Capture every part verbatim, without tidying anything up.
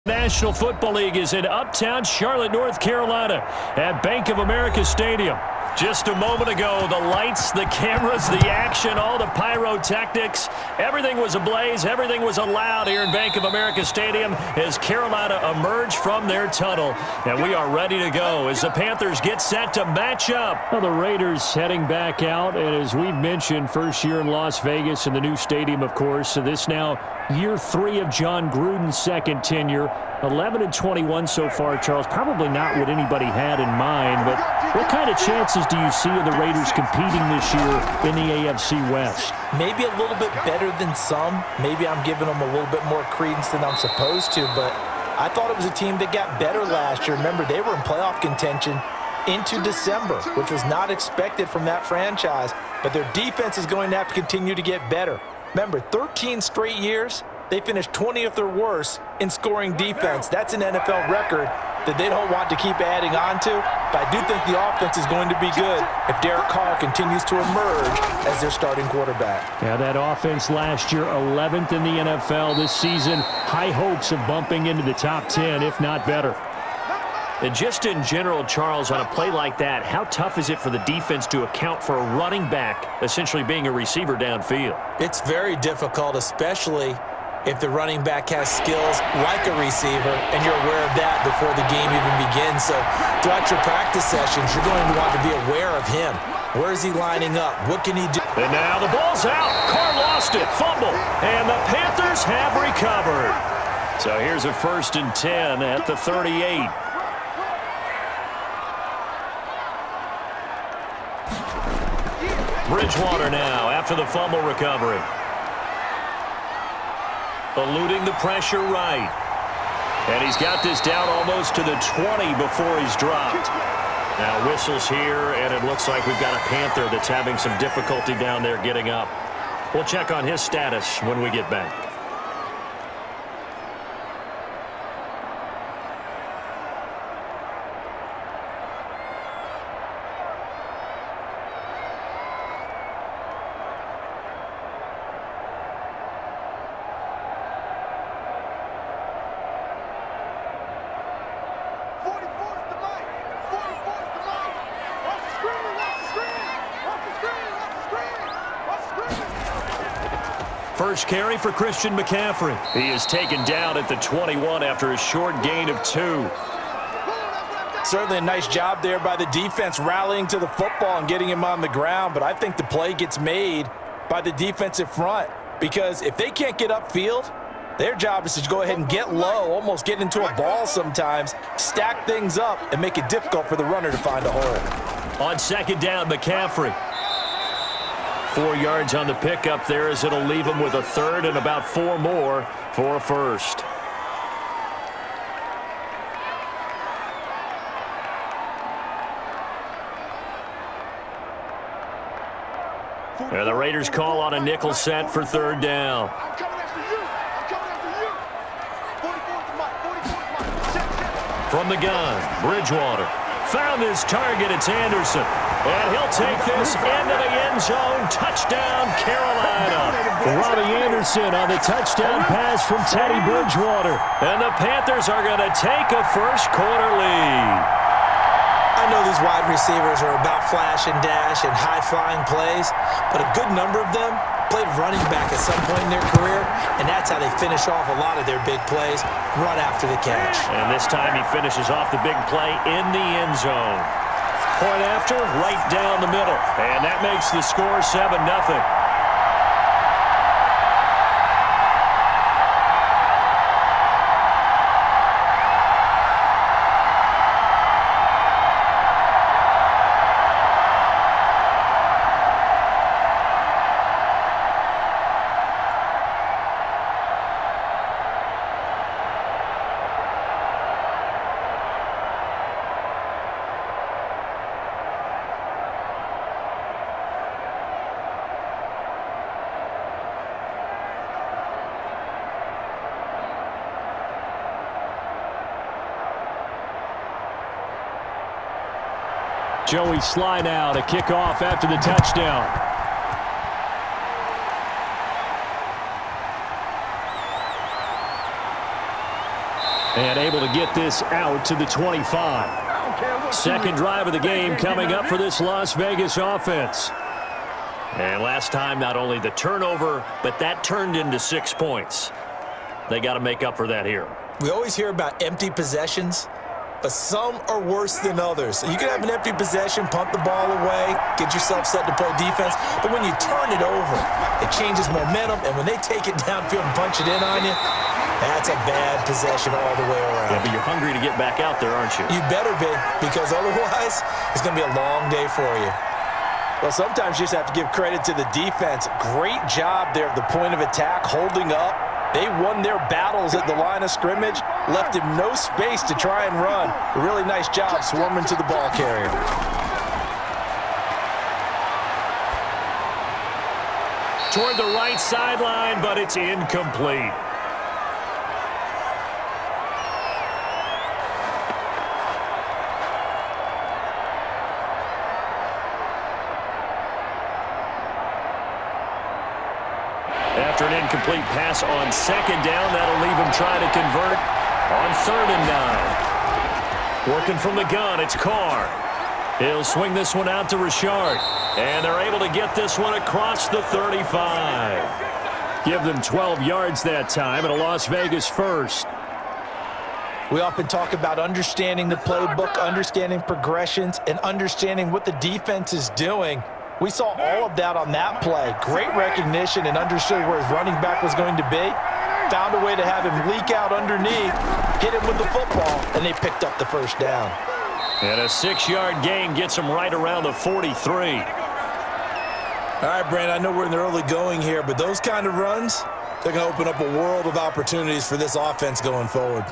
National Football League is in uptown Charlotte, North Carolina at Bank of America Stadium. Just a moment ago, the lights, the cameras, the action, all the pyrotechnics, everything was ablaze, everything was allowed here in Bank of America Stadium as Carolina emerged from their tunnel. And we are ready to go as the Panthers get set to match up. Well, the Raiders heading back out, and as we've mentioned, first year in Las Vegas in the new stadium, of course. So this now year three of John Gruden's second tenure. eleven and twenty-one so far, Charles. Probably not what anybody had in mind, but what kind of chances do you see of the Raiders competing this year in the A F C West? Maybe a little bit better than some. Maybe I'm giving them a little bit more credence than I'm supposed to, but I thought it was a team that got better last year. Remember, they were in playoff contention into December, which was not expected from that franchise, but their defense is going to have to continue to get better. Remember, thirteen straight years, they finished twentieth or worse in scoring defense. That's an N F L record that they don't want to keep adding on to. But I do think the offense is going to be good if Derek Carr continues to emerge as their starting quarterback. Yeah, that offense last year, eleventh in the N F L. This season, high hopes of bumping into the top ten, if not better. And just in general, Charles, on a play like that, how tough is it for the defense to account for a running back essentially being a receiver downfield? It's very difficult, especially if the running back has skills like a receiver, and you're aware of that before the game even begins. So throughout your practice sessions, you're going to want to be aware of him. Where is he lining up? What can he do? And now the ball's out. Carr lost it. Fumble. And the Panthers have recovered. So here's a first and ten at the thirty-eight. Bridgewater now after the fumble recovery. Eluding the pressure right. And he's got this down almost to the twenty before he's dropped. Now whistles here, and it looks like we've got a Panther that's having some difficulty down there getting up. We'll check on his status when we get back. First carry for Christian McCaffrey. He is taken down at the twenty-one after a short gain of two. Certainly a nice job there by the defense rallying to the football and getting him on the ground, but I think the play gets made by the defensive front because if they can't get upfield, their job is to go ahead and get low, almost get into a ball sometimes, stack things up, and make it difficult for the runner to find a hole. On second down, McCaffrey. Four yards on the pickup there as it'll leave him with a third and about four more for a first. And the Raiders call on a nickel set for third down. From the gun, Bridgewater. Found his target, it's Anderson. And he'll take this into the end zone. Touchdown, Carolina. Robbie Anderson on the touchdown pass from Teddy Bridgewater. And the Panthers are going to take a first quarter lead. I know these wide receivers are about flash and dash and high-flying plays, but a good number of them played running back at some point in their career, and that's how they finish off a lot of their big plays, run after the catch. And this time he finishes off the big play in the end zone. Point after, right down the middle. And that makes the score seven nothing. Joey Slye now to kick off after the touchdown. And able to get this out to the twenty-five. Second drive of the game coming up for this Las Vegas offense. And last time, not only the turnover, but that turned into six points. They got to make up for that here. We always hear about empty possessions, but some are worse than others. You can have an empty possession, punt the ball away, get yourself set to play defense, but when you turn it over, it changes momentum, and when they take it downfield and punch it in on you, that's a bad possession all the way around. Yeah, but you're hungry to get back out there, aren't you? You better be, because otherwise, it's going to be a long day for you. Well, sometimes you just have to give credit to the defense. Great job there at the point of attack, holding up. They won their battles at the line of scrimmage, left him no space to try and run. A really nice job swarming to the ball carrier. Toward the right sideline, but it's incomplete. After an incomplete pass on second down, that'll leave him trying to convert on third and nine. Working from the gun, it's Carr. He'll swing this one out to Richard. And they're able to get this one across the thirty-five. Give them twelve yards that time and a Las Vegas first. We often talk about understanding the playbook, understanding progressions, and understanding what the defense is doing. We saw all of that on that play. Great recognition and understood where his running back was going to be. Found a way to have him leak out underneath, hit him with the football, and they picked up the first down. And a six-yard gain gets him right around the forty-three. All right, Brandon, I know we're in the early going here, but those kind of runs, they're going to open up a world of opportunities for this offense going forward.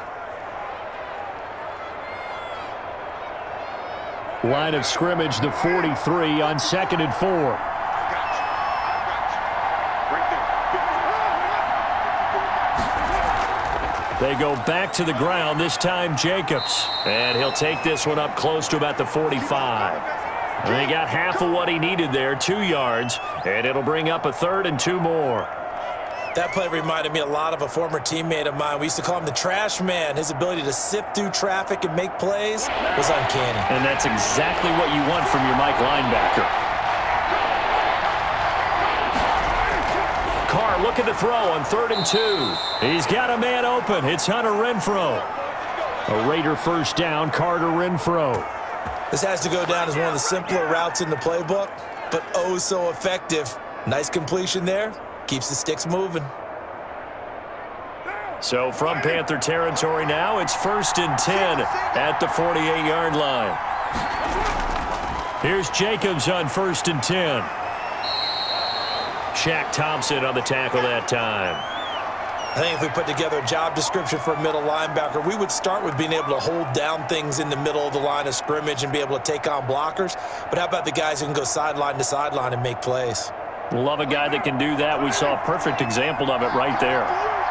Line of scrimmage, the forty-three on second and four. They go back to the ground, this time Jacobs. And he'll take this one up close to about the forty-five. And they got half of what he needed there, two yards, and it'll bring up a third and two more. That play reminded me a lot of a former teammate of mine. We used to call him the trash man. His ability to sift through traffic and make plays was uncanny. And that's exactly what you want from your Mike linebacker. Carr looking to throw on third and two. He's got a man open. It's Hunter Renfrow. A Raider first down, Carter Renfrow. This has to go down as one of the simpler routes in the playbook, but oh so effective. Nice completion there. Keeps the sticks moving. So from Panther territory now, it's first and ten at the forty-eight-yard line. Here's Jacobs on first and ten. Shaq Thompson on the tackle that time. I think if we put together a job description for a middle linebacker, we would start with being able to hold down things in the middle of the line of scrimmage and be able to take on blockers. But how about the guys who can go sideline to sideline and make plays? Love a guy that can do that. We saw a perfect example of it right there.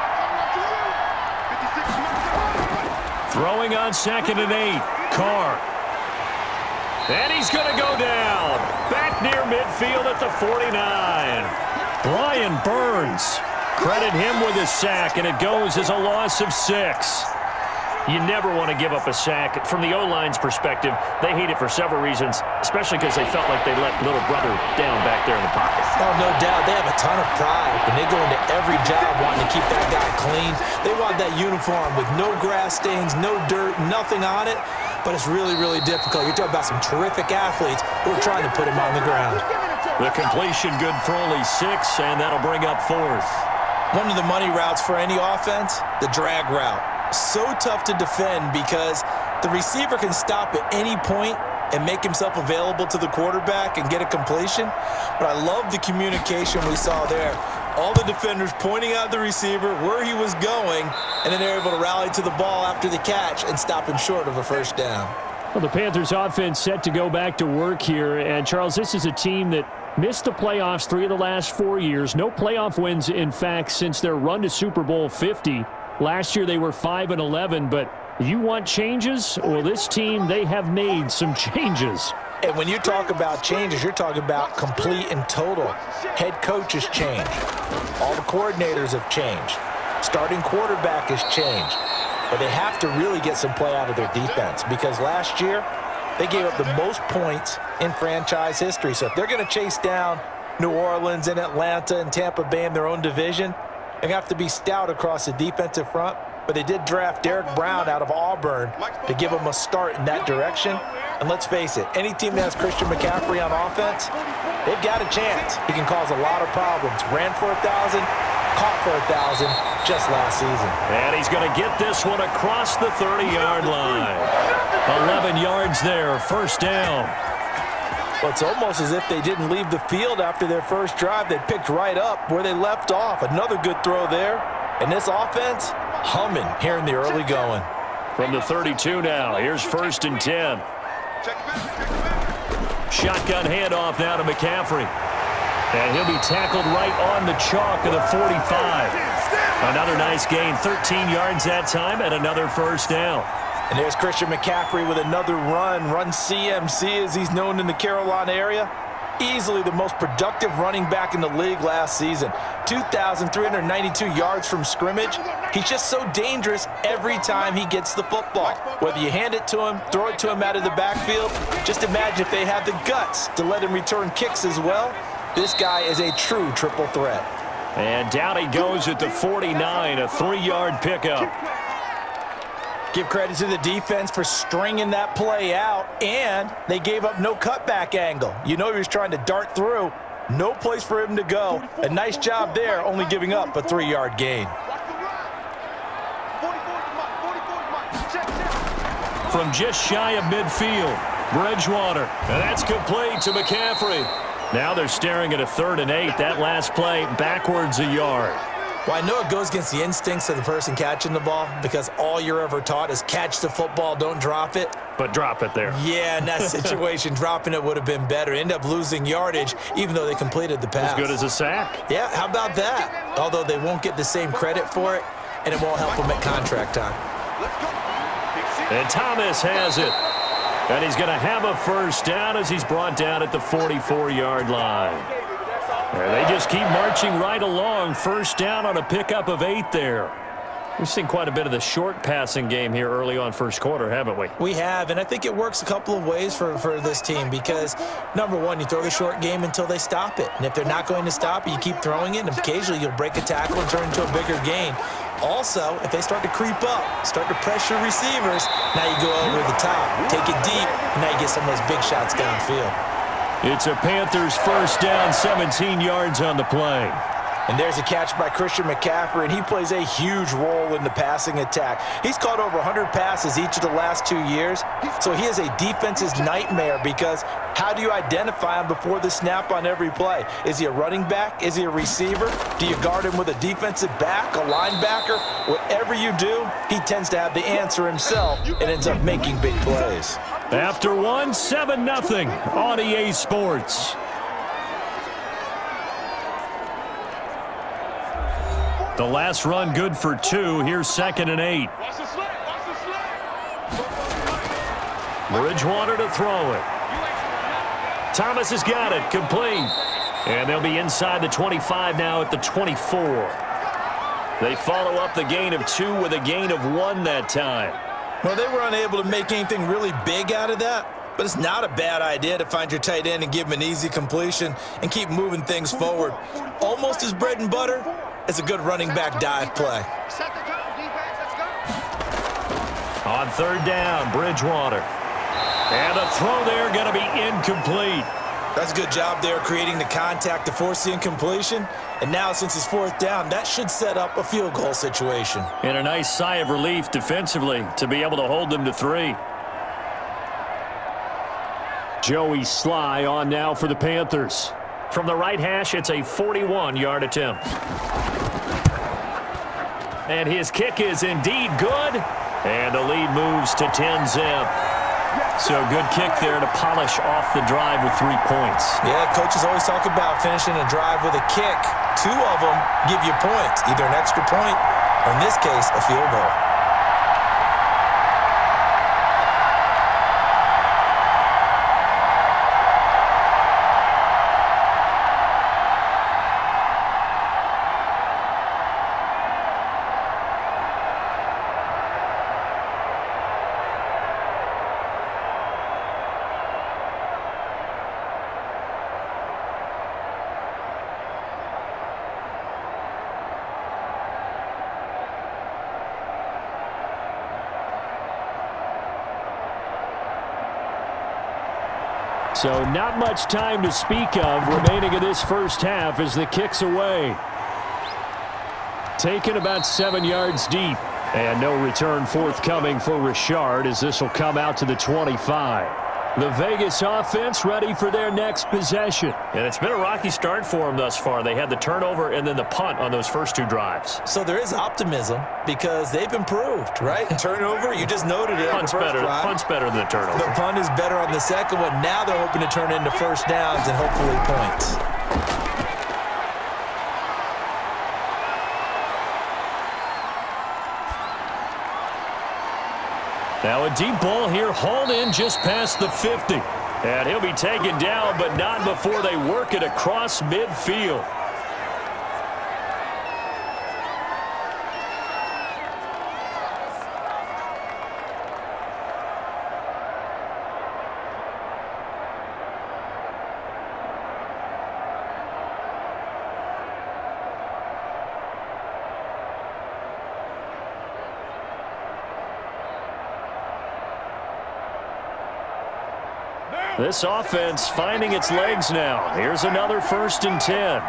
Throwing on second and eight. Carr. And he's going to go down. Back near midfield at the forty-nine. Brian Burns. Credit him with a sack, and it goes as a loss of six. You never want to give up a sack. From the O-line's perspective, they hate it for several reasons, especially because they felt like they let little brother down back there in the pocket. Oh, no doubt. They have a ton of pride when they go into every job wanting to keep that guy clean. They want that uniform with no grass stains, no dirt, nothing on it, but it's really, really difficult. You're talking about some terrific athletes who are trying to put him on the ground. The completion good for only six, and that'll bring up fourth. One of the money routes for any offense, the drag route. So tough to defend because the receiver can stop at any point and make himself available to the quarterback and get a completion. But I love the communication we saw there. All the defenders pointing out the receiver, where he was going, and then they're able to rally to the ball after the catch and stop him short of a first down. Well, the Panthers offense set to go back to work here. And, Charles, this is a team that missed the playoffs three of the last four years. No playoff wins, in fact, since their run to Super Bowl fifty. Last year they were five and eleven, but you want changes? Well, this team, they have made some changes. And when you talk about changes, you're talking about complete and total. Head coach has changed. All the coordinators have changed. Starting quarterback has changed. but they have to really get some play out of their defense because last year they gave up the most points in franchise history. So if they're going to chase down New Orleans and Atlanta and Tampa Bay in their own division, they have to be stout across the defensive front. But they did draft Derek Brown out of Auburn to give them a start in that direction. And let's face it, any team that has Christian McCaffrey on offense, they've got a chance. He can cause a lot of problems. Ran for a thousand, caught for a thousand just last season. And he's going to get this one across the thirty-yard line. eleven yards there, first down. Well, it's almost as if they didn't leave the field after their first drive. They picked right up where they left off. Another good throw there. And this offense, humming here in the early going. From the thirty-two now, here's first and ten. Shotgun handoff now to McCaffrey. And he'll be tackled right on the chalk of the forty-five. Another nice gain, thirteen yards that time, and another first down. And there's Christian McCaffrey with another run. Run C M C, as he's known in the Carolina area. Easily the most productive running back in the league last season. two thousand three hundred ninety-two yards from scrimmage. He's just so dangerous every time he gets the football. Whether you hand it to him, throw it to him out of the backfield, just imagine if they had the guts to let him return kicks as well. This guy is a true triple threat. And down he goes at the forty-nine, a three-yard pickup. Give credit to the defense for stringing that play out, and they gave up no cutback angle. You know he was trying to dart through. No place for him to go. A nice job there, only giving up a three-yard gain. From just shy of midfield, Bridgewater. And that's complete to McCaffrey. Now they're staring at a third and eight. That last play backwards a yard. Well, I know it goes against the instincts of the person catching the ball because all you're ever taught is catch the football, don't drop it. But drop it there. Yeah, in that situation, dropping it would have been better. End up losing yardage, even though they completed the pass. As good as a sack. Yeah, how about that? Although they won't get the same credit for it, and it won't help them at contract time. And Thomas has it. And he's going to have a first down as he's brought down at the forty-four-yard line. And they just keep marching right along. First down on a pickup of eight there. We've seen quite a bit of the short passing game here early on first quarter, haven't we? We have, and I think it works a couple of ways for, for this team because, number one, you throw the short game until they stop it. And if they're not going to stop it, you keep throwing it, and occasionally you'll break a tackle and turn into a bigger gain. Also, if they start to creep up, start to pressure receivers, now you go over the top, take it deep, and now you get some of those big shots downfield. It's a Panthers first down, seventeen yards on the play. And there's a catch by Christian McCaffrey, and he plays a huge role in the passing attack. He's caught over one hundred passes each of the last two years, so he is a defense's nightmare because how do you identify him before the snap on every play? Is he a running back? Is he a receiver? Do you guard him with a defensive back, a linebacker? Whatever you do, he tends to have the answer himself and ends up making big plays. After one, seven nothing on E A Sports. The last run good for two. Here's second and eight. Bridgewater to throw it. Thomas has got it. Complete. And they'll be inside the twenty-five now at the twenty-four. They follow up the gain of two with a gain of one that time. Well, they were unable to make anything really big out of that, but it's not a bad idea to find your tight end and give him an easy completion and keep moving things forward. Almost as bread and butter as a good running back dive play. On third down, Bridgewater. And the throw there going to be incomplete. That's a good job there creating the contact to force the incompletion. And now since it's fourth down, that should set up a field goal situation. And a nice sigh of relief defensively to be able to hold them to three. Joey Sly on now for the Panthers. From the right hash, it's a forty-one-yard attempt. And his kick is indeed good. And the lead moves to ten zip. So good kick there to polish off the drive with three points. Yeah, coaches always talk about finishing a drive with a kick. Two of them give you points, either an extra point or, in this case, a field goal. So not much time to speak of remaining in this first half as the kick's away. Taken about seven yards deep. And no return forthcoming for Richard as this will come out to the twenty-five. The Vegas offense ready for their next possession. And it's been a rocky start for them thus far. They had the turnover and then the punt on those first two drives. So there is optimism because they've improved, right? Turnover, you just noted it. Punt's better, punt's better than the turnover. The punt is better on the second one. Now they're hoping to turn into first downs and hopefully points. Now a deep ball here, hauled in just past the fifty. And he'll be taken down, but not before they work it across midfield. This offense finding its legs now. Here's another first and ten.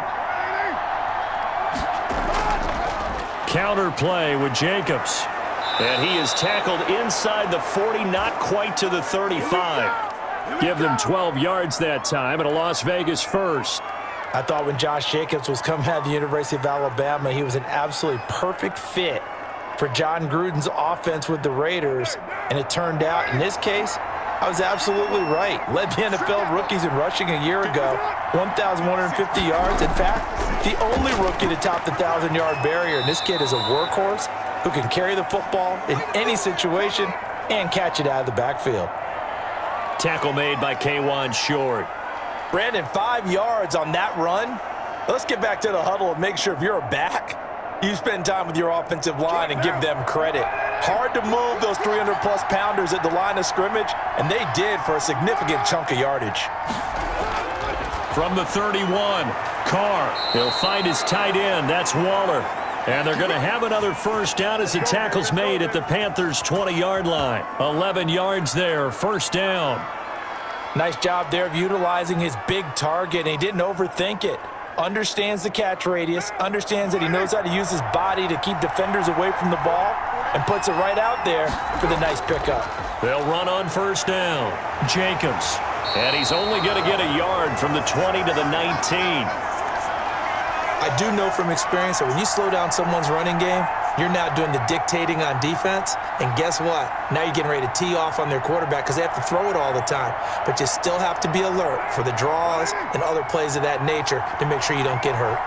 Counter play with Jacobs. And he is tackled inside the forty, not quite to the thirty-five. Give them twelve yards that time and a Las Vegas first. I thought when Josh Jacobs was coming out of the University of Alabama, he was an absolutely perfect fit for John Gruden's offense with the Raiders. And it turned out, in this case, I was absolutely right. Led the N F L rookies in rushing a year ago, one thousand one hundred fifty yards. In fact, the only rookie to top the one thousand yard barrier. And this kid is a workhorse who can carry the football in any situation and catch it out of the backfield. Tackle made by Kawann Short. Brandon, five yards on that run. Let's get back to the huddle and make sure if you're a back, you spend time with your offensive line and give them credit. Hard to move those three hundred plus pounders at the line of scrimmage, and they did for a significant chunk of yardage. From the thirty-one, Carr. He'll find his tight end. That's Waller. And they're going to have another first down as the tackle's made at the Panthers' twenty yard line. eleven yards there, first down. Nice job there of utilizing his big target, and he didn't overthink it. Understands the catch radius, understands that he knows how to use his body to keep defenders away from the ball, and puts it right out there for the nice pickup. They'll run on first down. Jacobs. And he's only going to get a yard from the twenty to the nineteen. I do know from experience that when you slow down someone's running game, you're now doing the dictating on defense. And guess what? Now you're getting ready to tee off on their quarterback because they have to throw it all the time. But you still have to be alert for the draws and other plays of that nature to make sure you don't get hurt.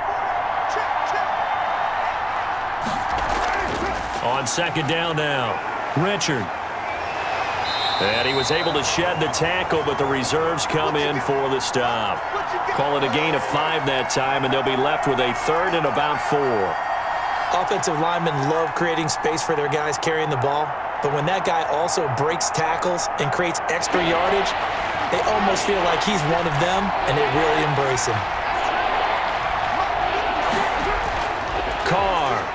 On second down now, Richard. And he was able to shed the tackle, but the reserves come in for the stop. Call it a gain of five that time, and they'll be left with a third and about four. Offensive linemen love creating space for their guys carrying the ball, but when that guy also breaks tackles and creates extra yardage, they almost feel like he's one of them, and they really embrace him. Carr.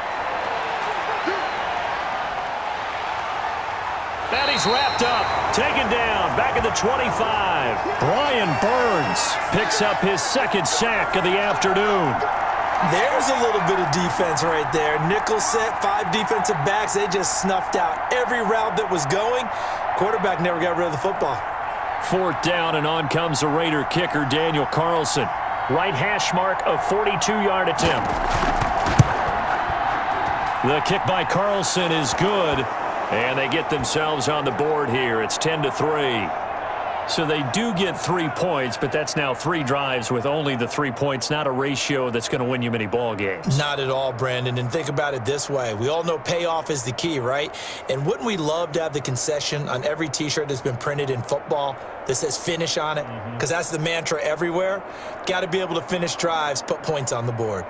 And he's wrapped up, taken down, back at the twenty-five. Brian Burns picks up his second sack of the afternoon. There's a little bit of defense right there. Nickel set, five defensive backs. They just snuffed out every route that was going. Quarterback never got rid of the football. Fourth down, and on comes the Raider kicker, Daniel Carlson. Right hash mark, a forty-two yard attempt. The kick by Carlson is good, and they get themselves on the board here. It's ten to three. So they do get three points, but that's now three drives with only the three points, not a ratio that's going to win you many ball games. Not at all, Brandon. And think about it this way. We all know payoff is the key, right? And wouldn't we love to have the concession on every T-shirt that's been printed in football that says finish on it? Because mm-hmm. that's the mantra everywhere. Got to be able to finish drives, put points on the board.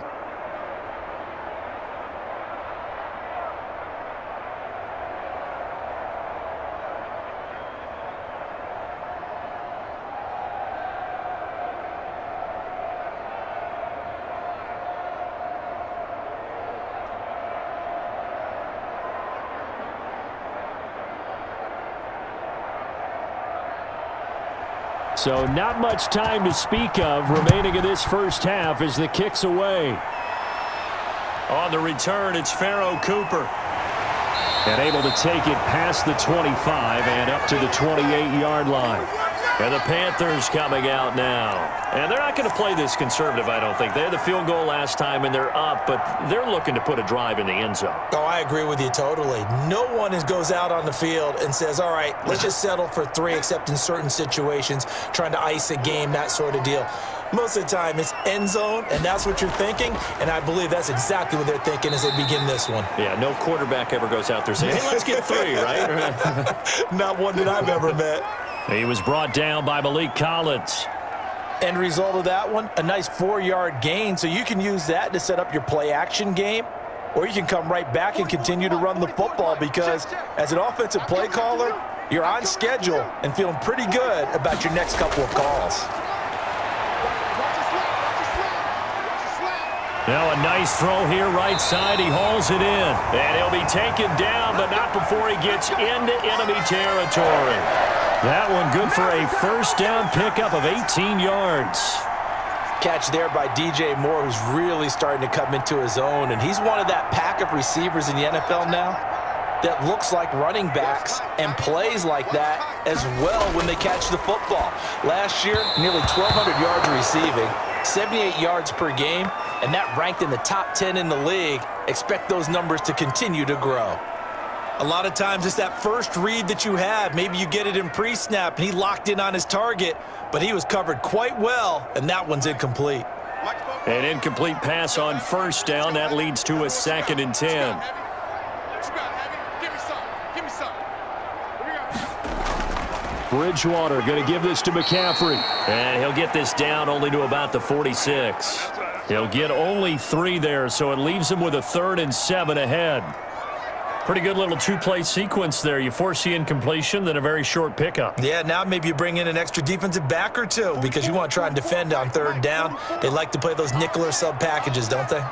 So not much time to speak of remaining in this first half as the kick's away. On the return, it's Pharoh Cooper. And able to take it past the twenty-five and up to the twenty-eight yard line. And the Panthers coming out now. And they're not going to play this conservative, I don't think. They had the field goal last time, and they're up, but they're looking to put a drive in the end zone. Oh, I agree with you totally. No one is, goes out on the field and says, all right, let's just settle for three, except in certain situations, trying to ice a game, that sort of deal. Most of the time, it's end zone, and that's what you're thinking, and I believe that's exactly what they're thinking as they begin this one. Yeah, no quarterback ever goes out there saying, hey, let's get three, right? Not one that I've ever met. He was brought down by Maliek Collins. End result of that one, a nice four-yard gain, so you can use that to set up your play-action game, or you can come right back and continue to run the football because as an offensive play caller, you're on schedule and feeling pretty good about your next couple of calls. Now a nice throw here right side. He hauls it in. And he'll be taken down, but not before he gets into enemy territory. That one good for a first down pickup of eighteen yards. Catch there by D J Moore, who's really starting to come into his own. And he's one of that pack of receivers in the N F L now that looks like running backs and plays like that as well when they catch the football. Last year, nearly twelve hundred yards receiving, seventy-eight yards per game, and that ranked in the top ten in the league. Expect those numbers to continue to grow. A lot of times it's that first read that you have. Maybe you get it in pre-snap, and he locked in on his target, but he was covered quite well, and that one's incomplete. An incomplete pass on first down. That leads to a second and ten. Bridgewater going to give this to McCaffrey. And he'll get this down only to about the forty-six. He'll get only three there, so it leaves him with a third and seven ahead. Pretty good little two-play sequence there. You force the incompletion, then a very short pickup. Yeah, now maybe you bring in an extra defensive back or two because you want to try and defend on third down. They like to play those nickel or sub packages, don't they?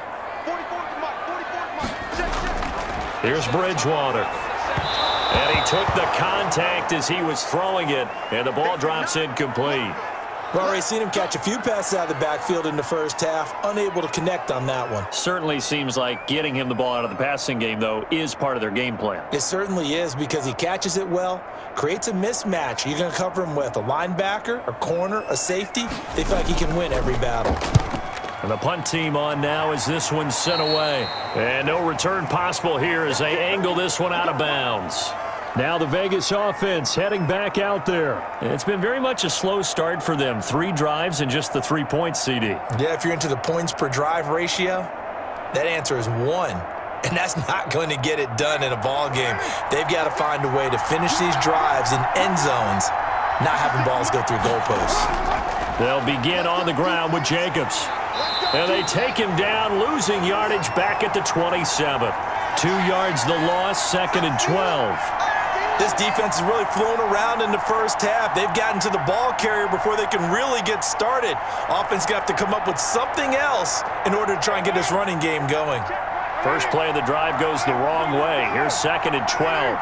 Here's Bridgewater. And he took the contact as he was throwing it, and the ball drops incomplete. We've already seen him catch a few passes out of the backfield in the first half, unable to connect on that one. Certainly seems like getting him the ball out of the passing game, though, is part of their game plan. It certainly is because he catches it well, creates a mismatch. You're going to cover him with a linebacker, a corner, a safety. They feel like he can win every battle. And the punt team on now as this one's sent away. And no return possible here as they angle this one out of bounds. Now the Vegas offense heading back out there. It's been very much a slow start for them. Three drives and just the three points, C D. Yeah, if you're into the points per drive ratio, that answer is one. And that's not going to get it done in a ball game. They've got to find a way to finish these drives in end zones, not having balls go through goalposts. They'll begin on the ground with Jacobs. And they take him down, losing yardage back at the twenty-seven. Two yards the loss, second and twelve. This defense has really flown around in the first half. They've gotten to the ball carrier before they can really get started. Offense got to come up with something else in order to try and get this running game going. First play of the drive goes the wrong way. Here's second and twelve.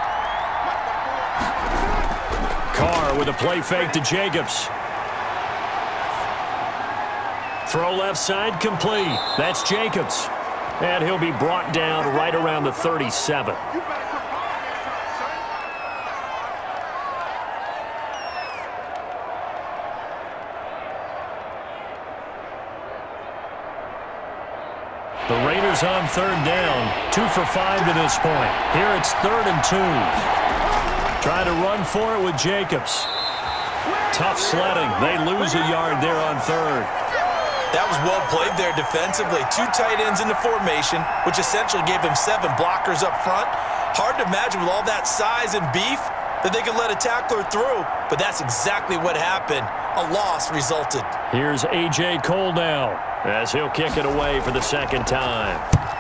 Carr with a play fake to Jacobs. Throw left side complete. That's Jacobs. And he'll be brought down right around the thirty-seven. The Raiders on third down, two for five to this point. Here it's third and two. Trying to run for it with Jacobs. Tough sledding. They lose a yard there on third. That was well played there defensively. Two tight ends in the formation, which essentially gave them seven blockers up front. Hard to imagine with all that size and beef that they could let a tackler through, but that's exactly what happened. A loss resulted. Here's A J Cole now as he'll kick it away for the second time.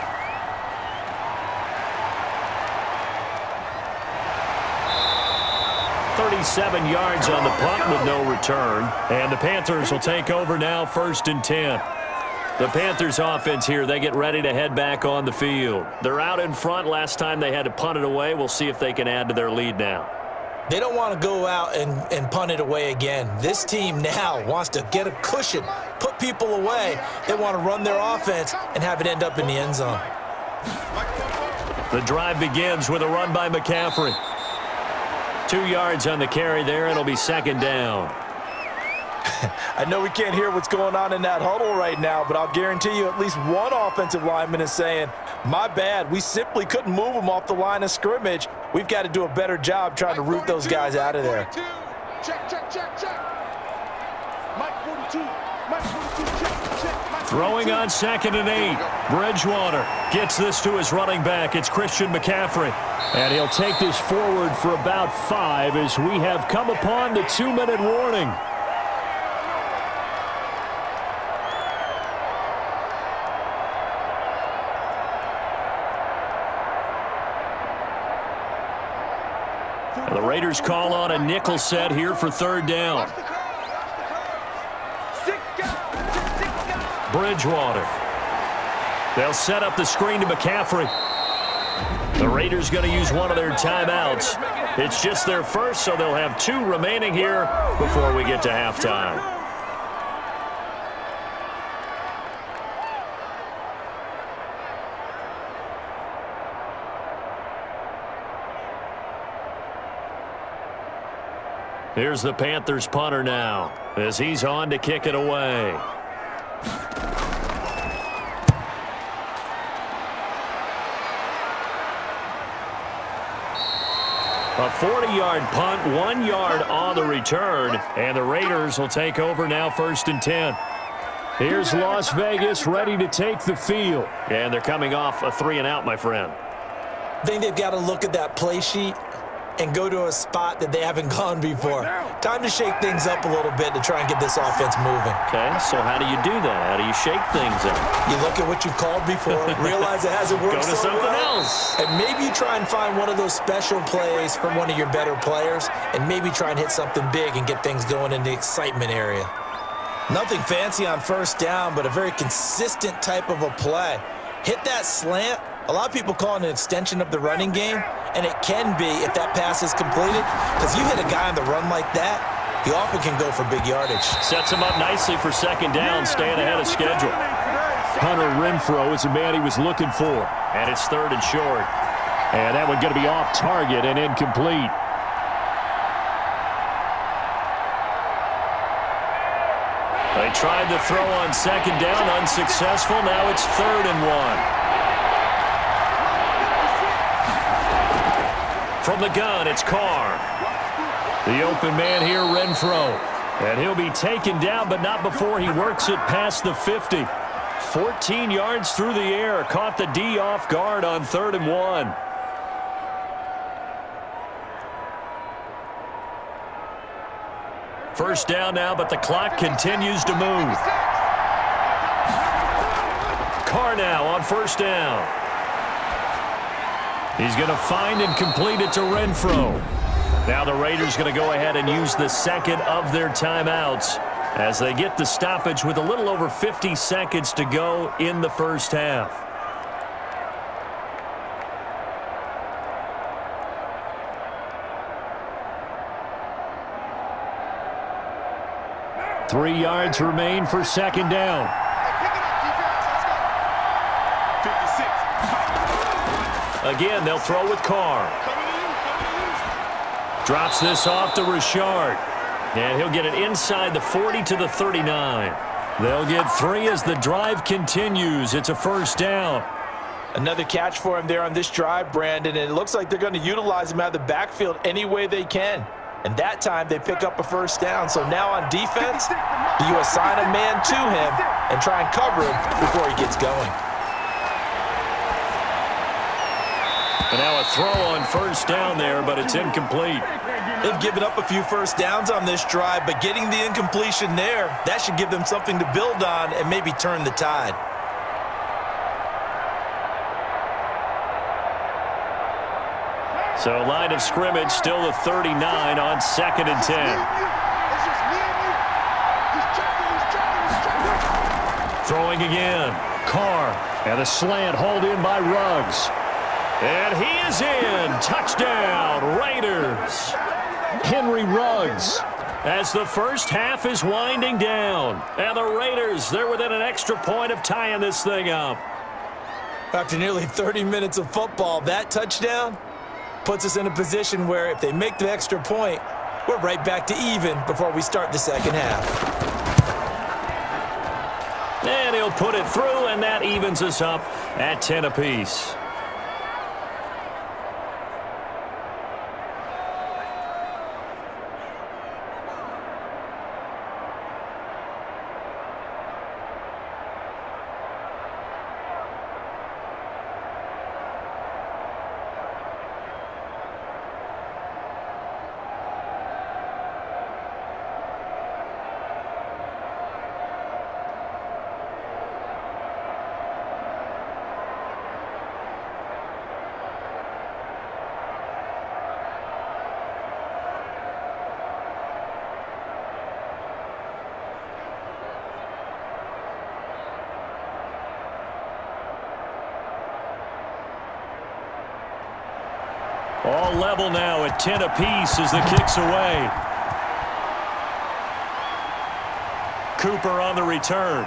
thirty-seven yards on the punt with no return. And the Panthers will take over now, first and ten. The Panthers offense here, they get ready to head back on the field. They're out in front. Last time they had to punt it away. We'll see if they can add to their lead now. They don't want to go out and, and punt it away again. This team now wants to get a cushion, put people away. They want to run their offense and have it end up in the end zone. The drive begins with a run by McCaffrey. Two yards on the carry there, and it'll be second down. I know we can't hear what's going on in that huddle right now, but I'll guarantee you at least one offensive lineman is saying, my bad, we simply couldn't move them off the line of scrimmage. We've got to do a better job trying to root those guys out of there. Check, check, check, check. Mike forty-two. Mike forty-two, check, check. Mike Throwing on second and eight. Bridgewater gets this to his running back. It's Christian McCaffrey. And he'll take this forward for about five as we have come upon the two-minute warning. The Raiders call on a nickel set here for third down. Bridgewater. They'll set up the screen to McCaffrey. The Raiders going to use one of their timeouts. It's just their first, so they'll have two remaining here before we get to halftime. Here's the Panthers punter now as he's on to kick it away. A forty-yard punt, one yard on the return, and the Raiders will take over now first and ten. Here's Las Vegas ready to take the field, and they're coming off a three and out, my friend. I think they've got to look at that play sheet and go to a spot that they haven't gone before. Time to shake things up a little bit to try and get this offense moving. Okay, so how do you do that? How do you shake things up? You look at what you called before, realize it hasn't worked Go to so something well, else. and maybe you try and find one of those special plays from one of your better players, and maybe try and hit something big and get things going in the excitement area. Nothing fancy on first down, but a very consistent type of a play. Hit that slant. A lot of people call it an extension of the running game, and it can be if that pass is completed, because you hit a guy on the run like that, he often can go for big yardage. Sets him up nicely for second down, staying ahead of schedule. Hunter Renfrow is the man he was looking for, and it's third and short. And that one going to be off target and incomplete. They tried to throw on second down, unsuccessful. Now it's third and one. From the gun, it's Carr. The open man here, Renfrow. And he'll be taken down, but not before he works it past the fifty. fourteen yards through the air. Caught the D off guard on third and one. First down now, but the clock continues to move. Carr now on first down. He's going to find and complete it to Renfrow. Now the Raiders going to go ahead and use the second of their timeouts as they get the stoppage with a little over fifty seconds to go in the first half. Three yards remain for second down. Again, they'll throw with Carr. Drops this off to Richard. And he'll get it inside the forty to the thirty-nine. They'll get three as the drive continues. It's a first down. Another catch for him there on this drive, Brandon, and it looks like they're going to utilize him out of the backfield any way they can. And that time they pick up a first down. So now on defense, you assign a man to him and try and cover him before he gets going. And now a throw on first down there, but it's incomplete. They've given up a few first downs on this drive, but getting the incompletion there, that should give them something to build on and maybe turn the tide. So line of scrimmage still the thirty-nine on second and ten. Throwing again. Carr and a slant hauled in by Ruggs. And he is in. Touchdown, Raiders. Henry Ruggs. As the first half is winding down. And the Raiders, they're within an extra point of tying this thing up. After nearly thirty minutes of football, that touchdown puts us in a position where if they make the extra point, we're right back to even before we start the second half. And he'll put it through, and that evens us up at ten apiece. All level now at ten apiece as the kick's away. Cooper on the return.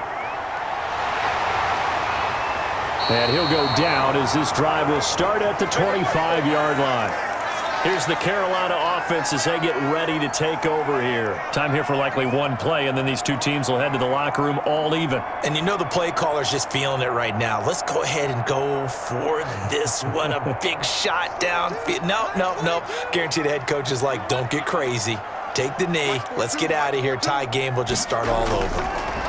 And he'll go down as this drive will start at the twenty-five yard line. Here's the Carolina offense as they get ready to take over here. Time here for likely one play, and then these two teams will head to the locker room all even. And you know the play caller's just feeling it right now. Let's go ahead and go for this one. A big shot downfield. No, no, no. Guarantee the head coach is like, don't get crazy. Take the knee. Let's get out of here. Tie game will just start all over.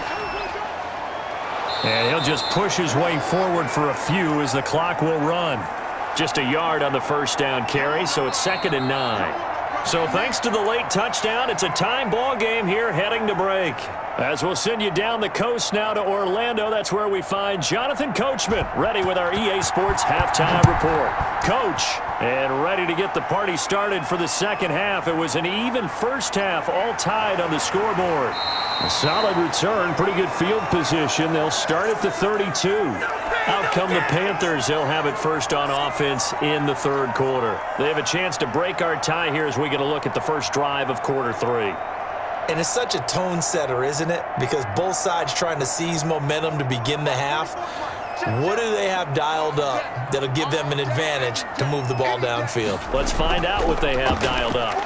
And he'll just push his way forward for a few as the clock will run. Just a yard on the first down carry, so it's second and nine. So thanks to the late touchdown, it's a time ball game here heading to break. As we'll send you down the coast now to Orlando, that's where we find Jonathan Coachman ready with our E A Sports Halftime Report. Coach, and ready to get the party started for the second half. It was an even first half, all tied on the scoreboard. A solid return, pretty good field position. They'll start at the thirty-two. Out come the Panthers. They'll have it first on offense in the third quarter. They have a chance to break our tie here as we get a look at the first drive of quarter three. And it's such a tone setter, isn't it? Because both sides trying to seize momentum to begin the half. What do they have dialed up that'll give them an advantage to move the ball downfield? Let's find out what they have dialed up.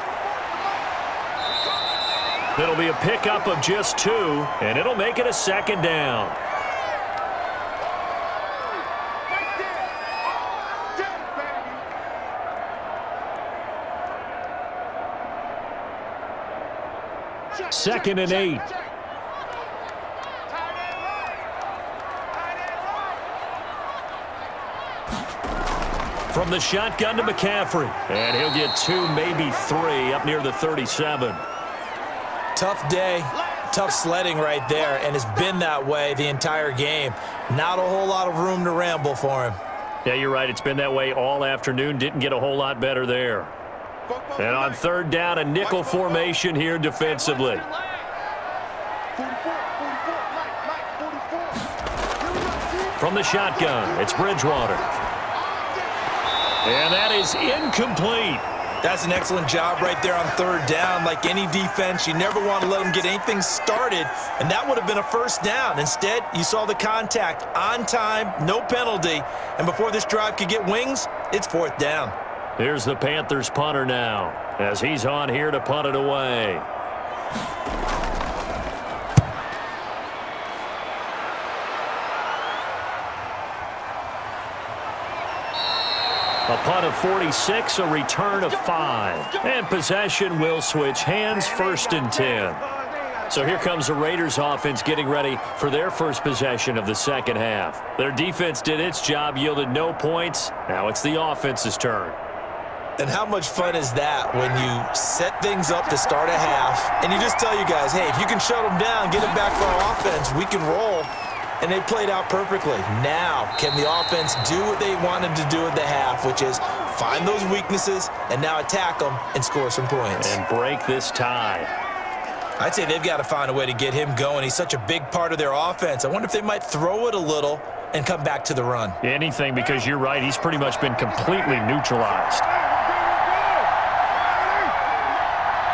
It'll be a pickup of just two, and it'll make it a second down. Second and eight. From the shotgun to McCaffrey. And he'll get two, maybe three, up near the thirty-seven. Tough day, tough sledding right there, and it's been that way the entire game. Not a whole lot of room to ramble for him. Yeah, you're right. It's been that way all afternoon. Didn't get a whole lot better there. And on third down, a nickel formation here defensively. From the shotgun, it's Bridgewater. And that is incomplete. That's an excellent job right there on third down. Like any defense, you never want to let them get anything started, and that would have been a first down. Instead, you saw the contact on time, no penalty, and before this drive could get wings, it's fourth down. Here's the Panthers punter now, as he's on here to punt it away. A punt of forty-six, a return of five. And possession will switch hands, first and ten. So here comes the Raiders offense getting ready for their first possession of the second half. Their defense did its job, yielded no points. Now it's the offense's turn. And how much fun is that when you set things up to start a half, and you just tell you guys, hey, if you can shut them down, get them back for our offense, we can roll. And they played out perfectly. Now, can the offense do what they wanted to do at the half, which is find those weaknesses and now attack them and score some points. And break this tie. I'd say they've got to find a way to get him going. He's such a big part of their offense. I wonder if they might throw it a little and come back to the run. Anything, because you're right. He's pretty much been completely neutralized.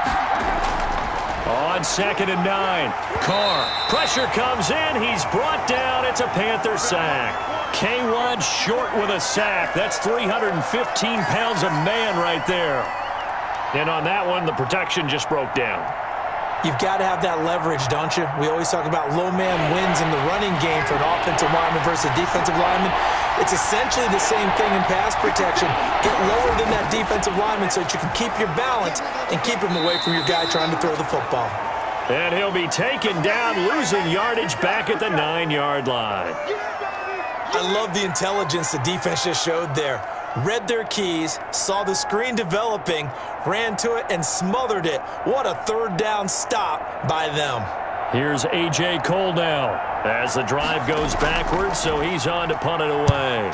on second and nine. Carr, pressure comes in. He's brought down. It's a Panther sack. K one short with a sack. That's three hundred fifteen pounds of man right there. And on that one, the protection just broke down. You've got to have that leverage, don't you? We always talk about low man wins in the running game for an offensive lineman versus a defensive lineman. It's essentially the same thing in pass protection. Get lower than that defensive lineman so that you can keep your balance and keep him away from your guy trying to throw the football. And he'll be taken down, losing yardage back at the nine-yard line. I love the intelligence the defense just showed there. Read their keys, saw the screen developing, ran to it, and smothered it. What a third down stop by them. Here's A J Cole now as the drive goes backwards, so he's on to punt it away.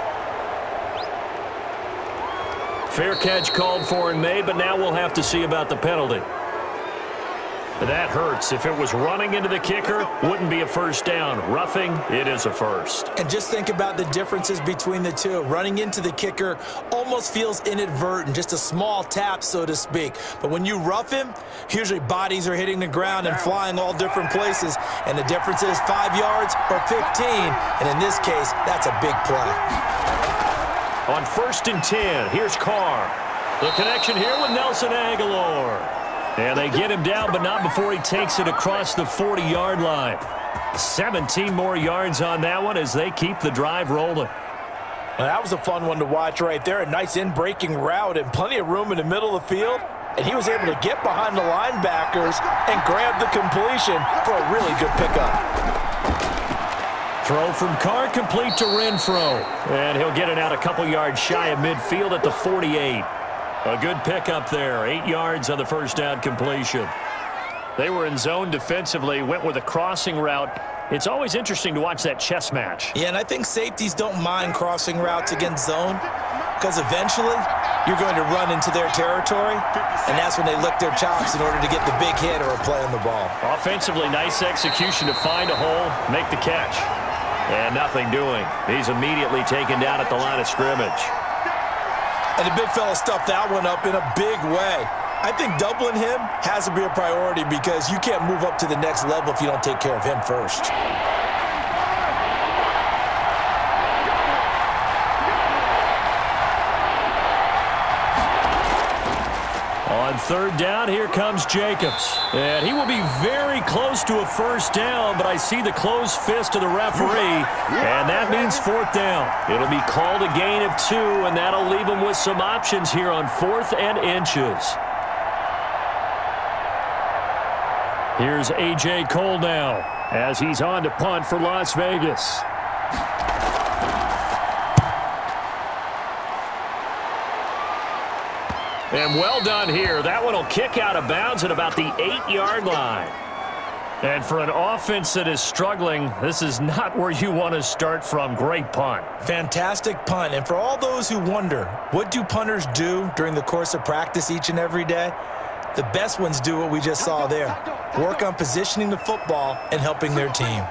Fair catch called for and made, but now we'll have to see about the penalty. That hurts. If it was running into the kicker, wouldn't be a first down. Roughing, it is a first. And just think about the differences between the two. Running into the kicker almost feels inadvertent, just a small tap, so to speak. But when you rough him, usually bodies are hitting the ground and flying all different places. And the difference is five yards or fifteen. And in this case, that's a big play. On first and ten, here's Carr. The connection here with Nelson Aguilar. And they get him down, but not before he takes it across the forty-yard line. seventeen more yards on that one as they keep the drive rolling. Well, that was a fun one to watch right there. A nice in-breaking route and plenty of room in the middle of the field. And he was able to get behind the linebackers and grab the completion for a really good pickup. Throw from Carr complete to Renfro. And he'll get it out a couple yards shy of midfield at the forty-eight. A good pickup there. Eight yards on the first down completion. They were in zone defensively, went with a crossing route. It's always interesting to watch that chess match. Yeah, and I think safeties don't mind crossing routes against zone because eventually you're going to run into their territory, and that's when they lick their chops in order to get the big hit or a play on the ball. Offensively, nice execution to find a hole, make the catch. And nothing doing. He's immediately taken down at the line of scrimmage. And the big fella stuffed that one up in a big way. I think doubling him has to be a priority because you can't move up to the next level if you don't take care of him first. On third down, here comes Jacobs. And he will be very close to a first down, but I see the closed fist of the referee, and that means fourth down. It'll be called a gain of two, and that'll leave him with some options here on fourth and inches. Here's A J Cole now as he's on to punt for Las Vegas. And well done here. That one will kick out of bounds at about the eight-yard line. And for an offense that is struggling, this is not where you want to start from. Great punt. Fantastic punt. And for all those who wonder, what do punters do during the course of practice each and every day? The best ones do what we just saw there. Work on positioning the football and helping their team.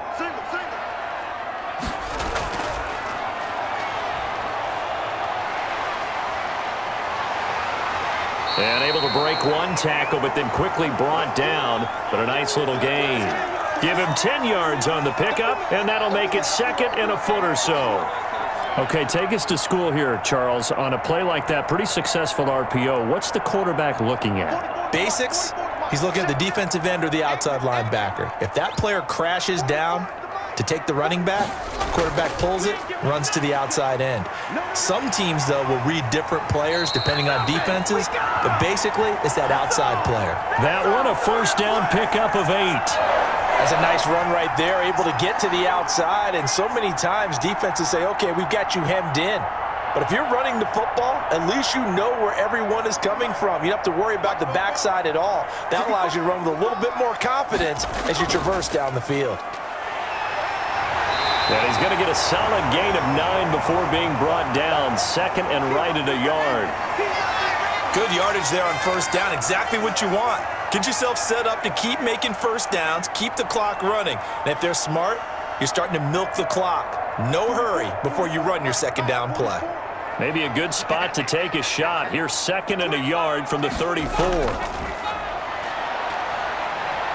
And able to break one tackle, but then quickly brought down. But a nice little gain. Give him ten yards on the pickup, and that'll make it second and a foot or so. Okay, take us to school here, Charles. On a play like that, pretty successful R P O. What's the quarterback looking at? Basics. He's looking at the defensive end or the outside linebacker. If that player crashes down to take the running back, quarterback pulls it, runs to the outside end. Some teams, though, will read different players depending on defenses, but basically it's that outside player. That one a first down pickup of eight. That's a nice run right there, able to get to the outside, and so many times defenses say, okay, we've got you hemmed in. But if you're running the football, at least you know where everyone is coming from. You don't have to worry about the backside at all. That allows you to run with a little bit more confidence as you traverse down the field. And he's going to get a solid gain of nine before being brought down. Second and right at a yard. Good yardage there on first down. Exactly what you want. Get yourself set up to keep making first downs, keep the clock running. And if they're smart, you're starting to milk the clock. No hurry before you run your second down play. Maybe a good spot to take a shot. Here's second and a yard from the thirty-four.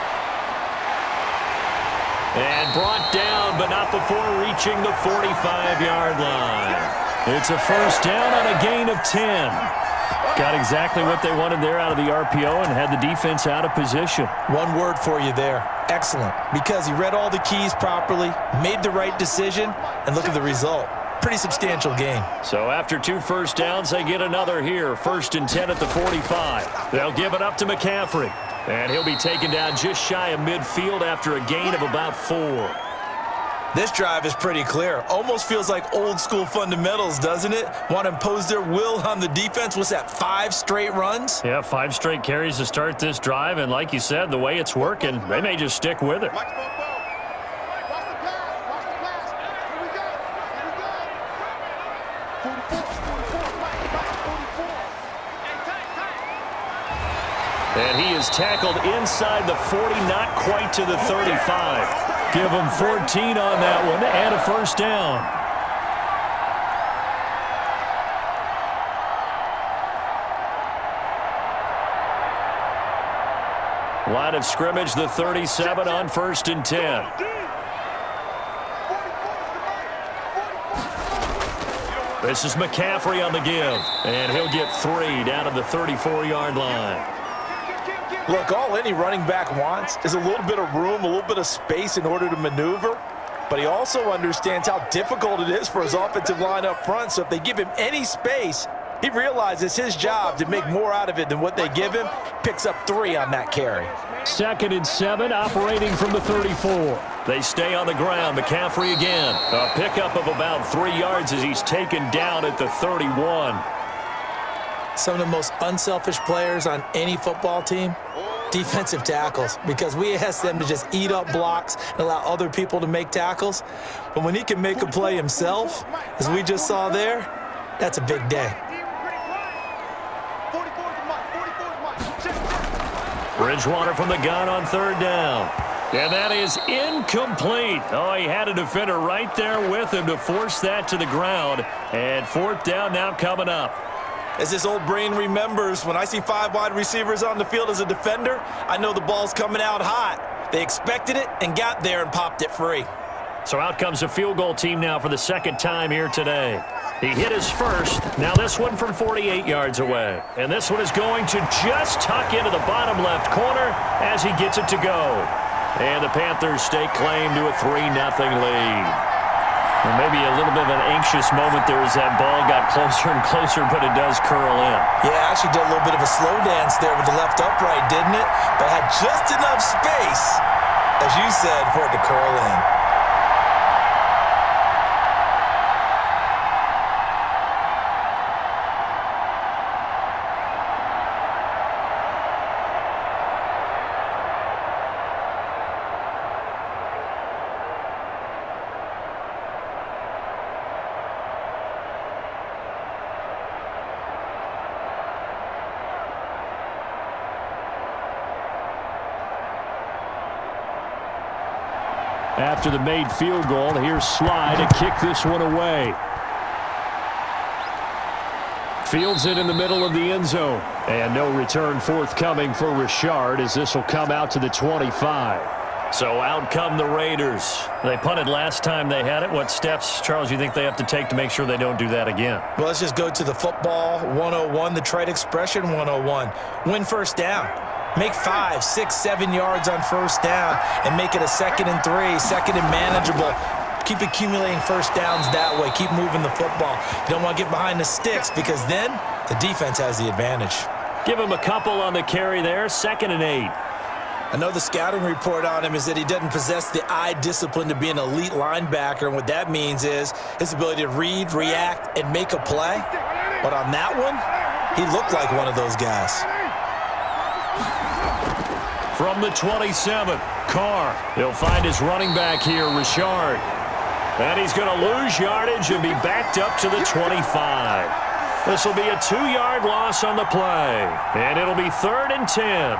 brought down, but not before reaching the forty-five-yard line. It's a first down on a gain of ten. Got exactly what they wanted there out of the R P O and had the defense out of position. One word for you there. Excellent. Because he read all the keys properly, made the right decision, and look at the result. Pretty substantial gain. So after two first downs, they get another here. First and ten at the forty-five. They'll give it up to McCaffrey. And he'll be taken down just shy of midfield after a gain of about four. This drive is pretty clear. Almost feels like old school fundamentals, doesn't it? Want to impose their will on the defense. What's that, five straight runs? Yeah, five straight carries to start this drive. And like you said, the way it's working, they may just stick with it. Watch the pass. Watch the pass. Here we go. Here we go. forty-four, forty-four, Mike, Mike, forty-four. And he is tackled inside the forty, not quite to the thirty-five. Give him fourteen on that one and a first down. Line of scrimmage, the thirty-seven on first and ten. This is McCaffrey on the give, and he'll get three down to the thirty-four-yard line. Look, all any running back wants is a little bit of room, a little bit of space in order to maneuver. But he also understands how difficult it is for his offensive line up front. So if they give him any space, he realizes his job to make more out of it than what they give him. Picks up three on that carry. Second and seven, operating from the thirty-four. They stay on the ground. McCaffrey again. A pickup of about three yards as he's taken down at the thirty-one. Some of the most unselfish players on any football team, defensive tackles, because we ask them to just eat up blocks and allow other people to make tackles. But when he can make a play himself, as we just saw there, that's a big day. Bridgewater from the gun on third down. And that is incomplete. Oh, he had a defender right there with him to force that to the ground. And fourth down now coming up. As this old brain remembers, when I see five wide receivers on the field as a defender, I know the ball's coming out hot. They expected it and got there and popped it free. So out comes a field goal team now for the second time here today. He hit his first. Now this one from forty-eight yards away. And this one is going to just tuck into the bottom left corner as he gets it to go. And the Panthers stake claim to a three nothing lead. And maybe a little bit of an anxious moment there as that ball got closer and closer, but it does curl in. Yeah, actually did a little bit of a slow dance there with the left upright, didn't it? But had just enough space, as you said, for it to curl in. After the made field goal, here's Sly to kick this one away. Fields it in the middle of the end zone. And no return forthcoming for Richard as this will come out to the twenty-five. So out come the Raiders. They punted last time they had it. What steps, Charles, you think they have to take to make sure they don't do that again? Well, let's just go to the football one oh one, the trite expression one oh one. Win first down. Make five, six, seven yards on first down and make it a second and three, second and manageable. Keep accumulating first downs that way. Keep moving the football. You don't want to get behind the sticks because then the defense has the advantage. Give him a couple on the carry there, second and eight. I know the scouting report on him is that he doesn't possess the eye discipline to be an elite linebacker, and what that means is his ability to read, react, and make a play. But on that one, he looked like one of those guys. From the twenty-seven, Carr. He'll find his running back here, Richard. And he's going to lose yardage and be backed up to the twenty-five. This will be a two-yard loss on the play. And it'll be third and ten.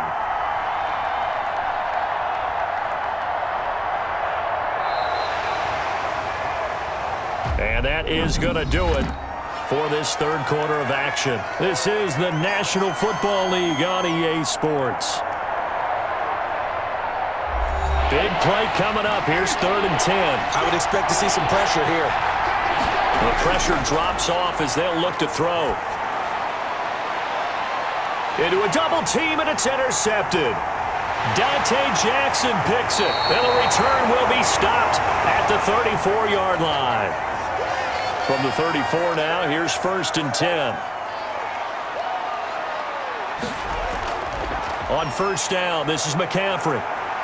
And that is going to do it for this third quarter of action. This is the National Football League on E A Sports. Big play coming up. Here's third and ten. I would expect to see some pressure here. The pressure drops off as they'll look to throw. Into a double team, and it's intercepted. Dante Jackson picks it, and the return will be stopped at the thirty-four yard line. From the thirty-four now, here's first and ten. On first down, this is McCaffrey.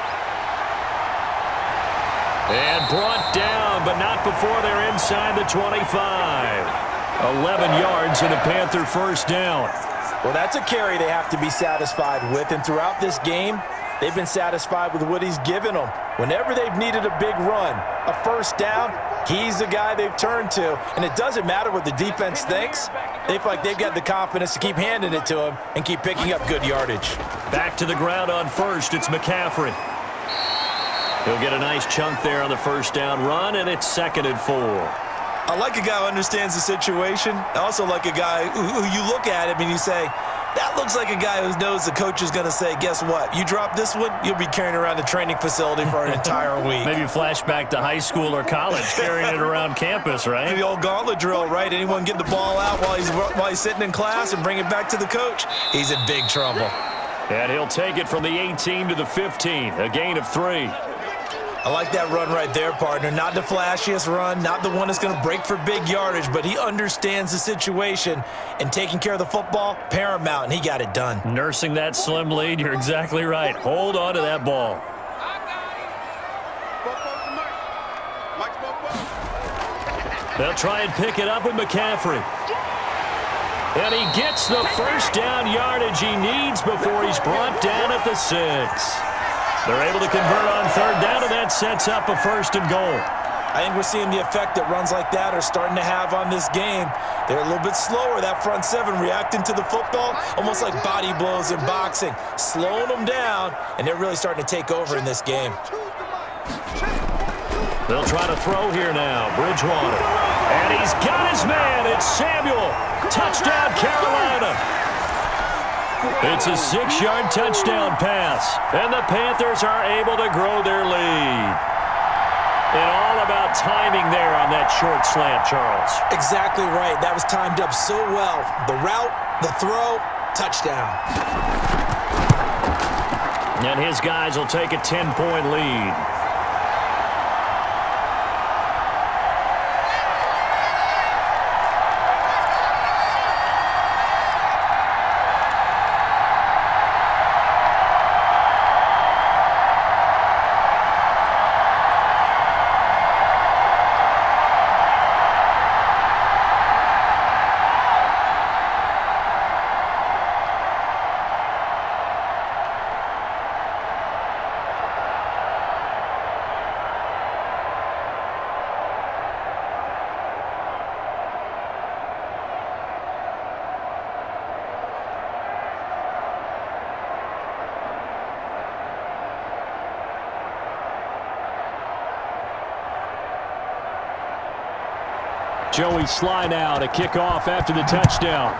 And brought down, but not before they're inside the twenty-five. eleven yards and a Panther first down. Well, that's a carry they have to be satisfied with, and throughout this game, they've been satisfied with what he's given them. Whenever they've needed a big run, a first down, he's the guy they've turned to. And it doesn't matter what the defense thinks. They feel like they've got the confidence to keep handing it to him and keep picking up good yardage. Back to the ground on first, it's McCaffrey. He'll get a nice chunk there on the first down run, and it's second and four. I like a guy who understands the situation. I also like a guy who, who you look at him and you say, that looks like a guy who knows the coach is going to say, guess what? You drop this one, you'll be carrying around the training facility for an entire week. Maybe flashback to high school or college, carrying it around campus, right? The old gauntlet drill, right? Anyone get the ball out while he's, while he's sitting in class and bring it back to the coach, he's in big trouble. And he'll take it from the eighteen to the fifteen, a gain of three. I like that run right there, partner. Not the flashiest run, not the one that's going to break for big yardage, but he understands the situation, and taking care of the football, paramount, and he got it done. Nursing that slim lead, you're exactly right. Hold on to that ball. They'll try and pick it up with McCaffrey. And he gets the first down yardage he needs before he's brought down at the six. They're able to convert on third down, and that sets up a first and goal. I think we're seeing the effect that runs like that are starting to have on this game. They're a little bit slower, that front seven, reacting to the football, almost like body blows in boxing, slowing them down, and they're really starting to take over in this game. They'll try to throw here now, Bridgewater. And he's got his man. It's Samuel. Touchdown, Carolina. It's a six-yard touchdown pass, and the Panthers are able to grow their lead. And all about timing there on that short slant, Charles. Exactly right. That was timed up so well. The route, the throw, touchdown. And his guys will take a ten-point lead. Joey Sly now to kick off after the touchdown.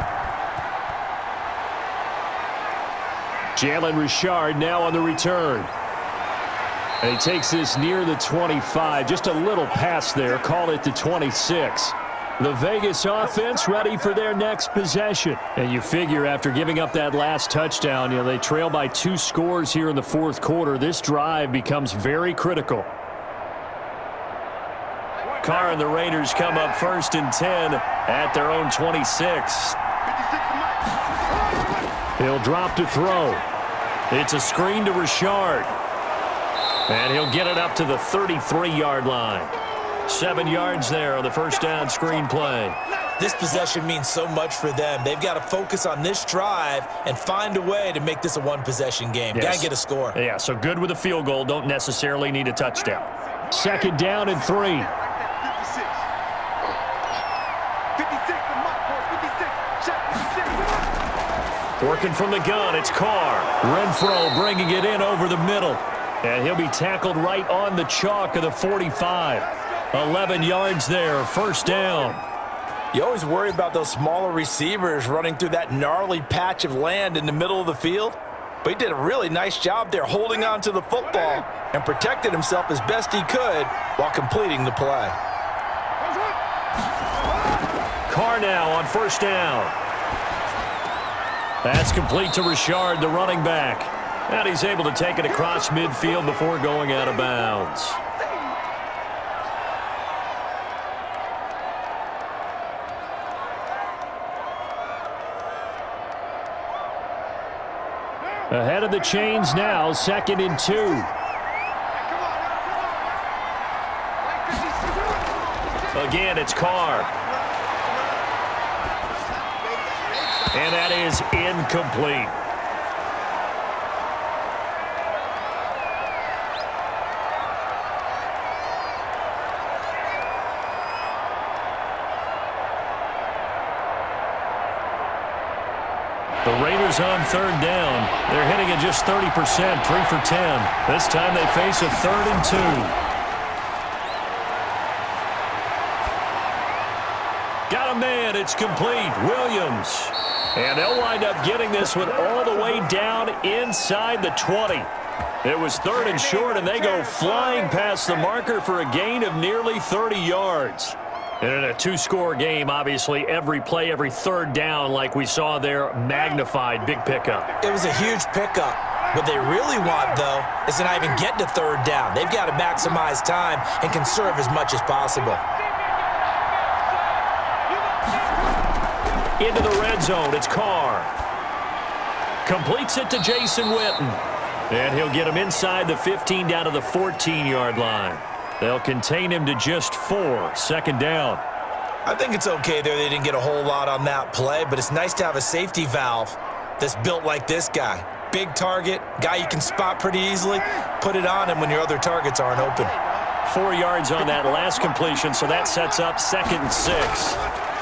Jalen Richard now on the return. And he takes this near the twenty-five. Just a little pass there. Call it the twenty-six. The Vegas offense ready for their next possession. And you figure after giving up that last touchdown, you know, they trail by two scores here in the fourth quarter. This drive becomes very critical. Carr and the Raiders come up first and ten at their own twenty-six. He'll drop to throw. It's a screen to Richard. And he'll get it up to the thirty-three yard line. Seven yards there on the first down screen play. This possession means so much for them. They've got to focus on this drive and find a way to make this a one-possession game. Yes. Got to get a score. Yeah, so good with a field goal. Don't necessarily need a touchdown. Second down and three. Working from the gun, it's Carr. Renfro bringing it in over the middle. And he'll be tackled right on the chalk of the forty-five. eleven yards there, first down. You always worry about those smaller receivers running through that gnarly patch of land in the middle of the field. but he did a really nice job there holding on to the football and protected himself as best he could while completing the play. Carr now on first down. That's complete to Richard, the running back. And he's able to take it across midfield before going out of bounds. Ahead of the chains now, second and two. Again, it's Carr. And that is incomplete. The Raiders on third down. They're hitting at just thirty percent, three for ten. This time they face a third and two. Got a man. It's complete. Williams. And they'll wind up getting this one all the way down inside the twenty. It was third and short, and they go flying past the marker for a gain of nearly thirty yards. And in a two-score game, obviously, every play, every third down, like we saw there, magnified. Big pickup. It was a huge pickup. What they really want, though, is to not even get to third down. They've got to maximize time and conserve as much as possible. Into the red zone, it's Carr. Completes it to Jason Witten. And he'll get him inside the fifteen down to the fourteen-yard line. They'll contain him to just four, second down. I think it's okay there. They didn't get a whole lot on that play, but it's nice to have a safety valve that's built like this guy. Big target, guy you can spot pretty easily. Put it on him when your other targets aren't open. Four yards on that last completion, so that sets up second and six.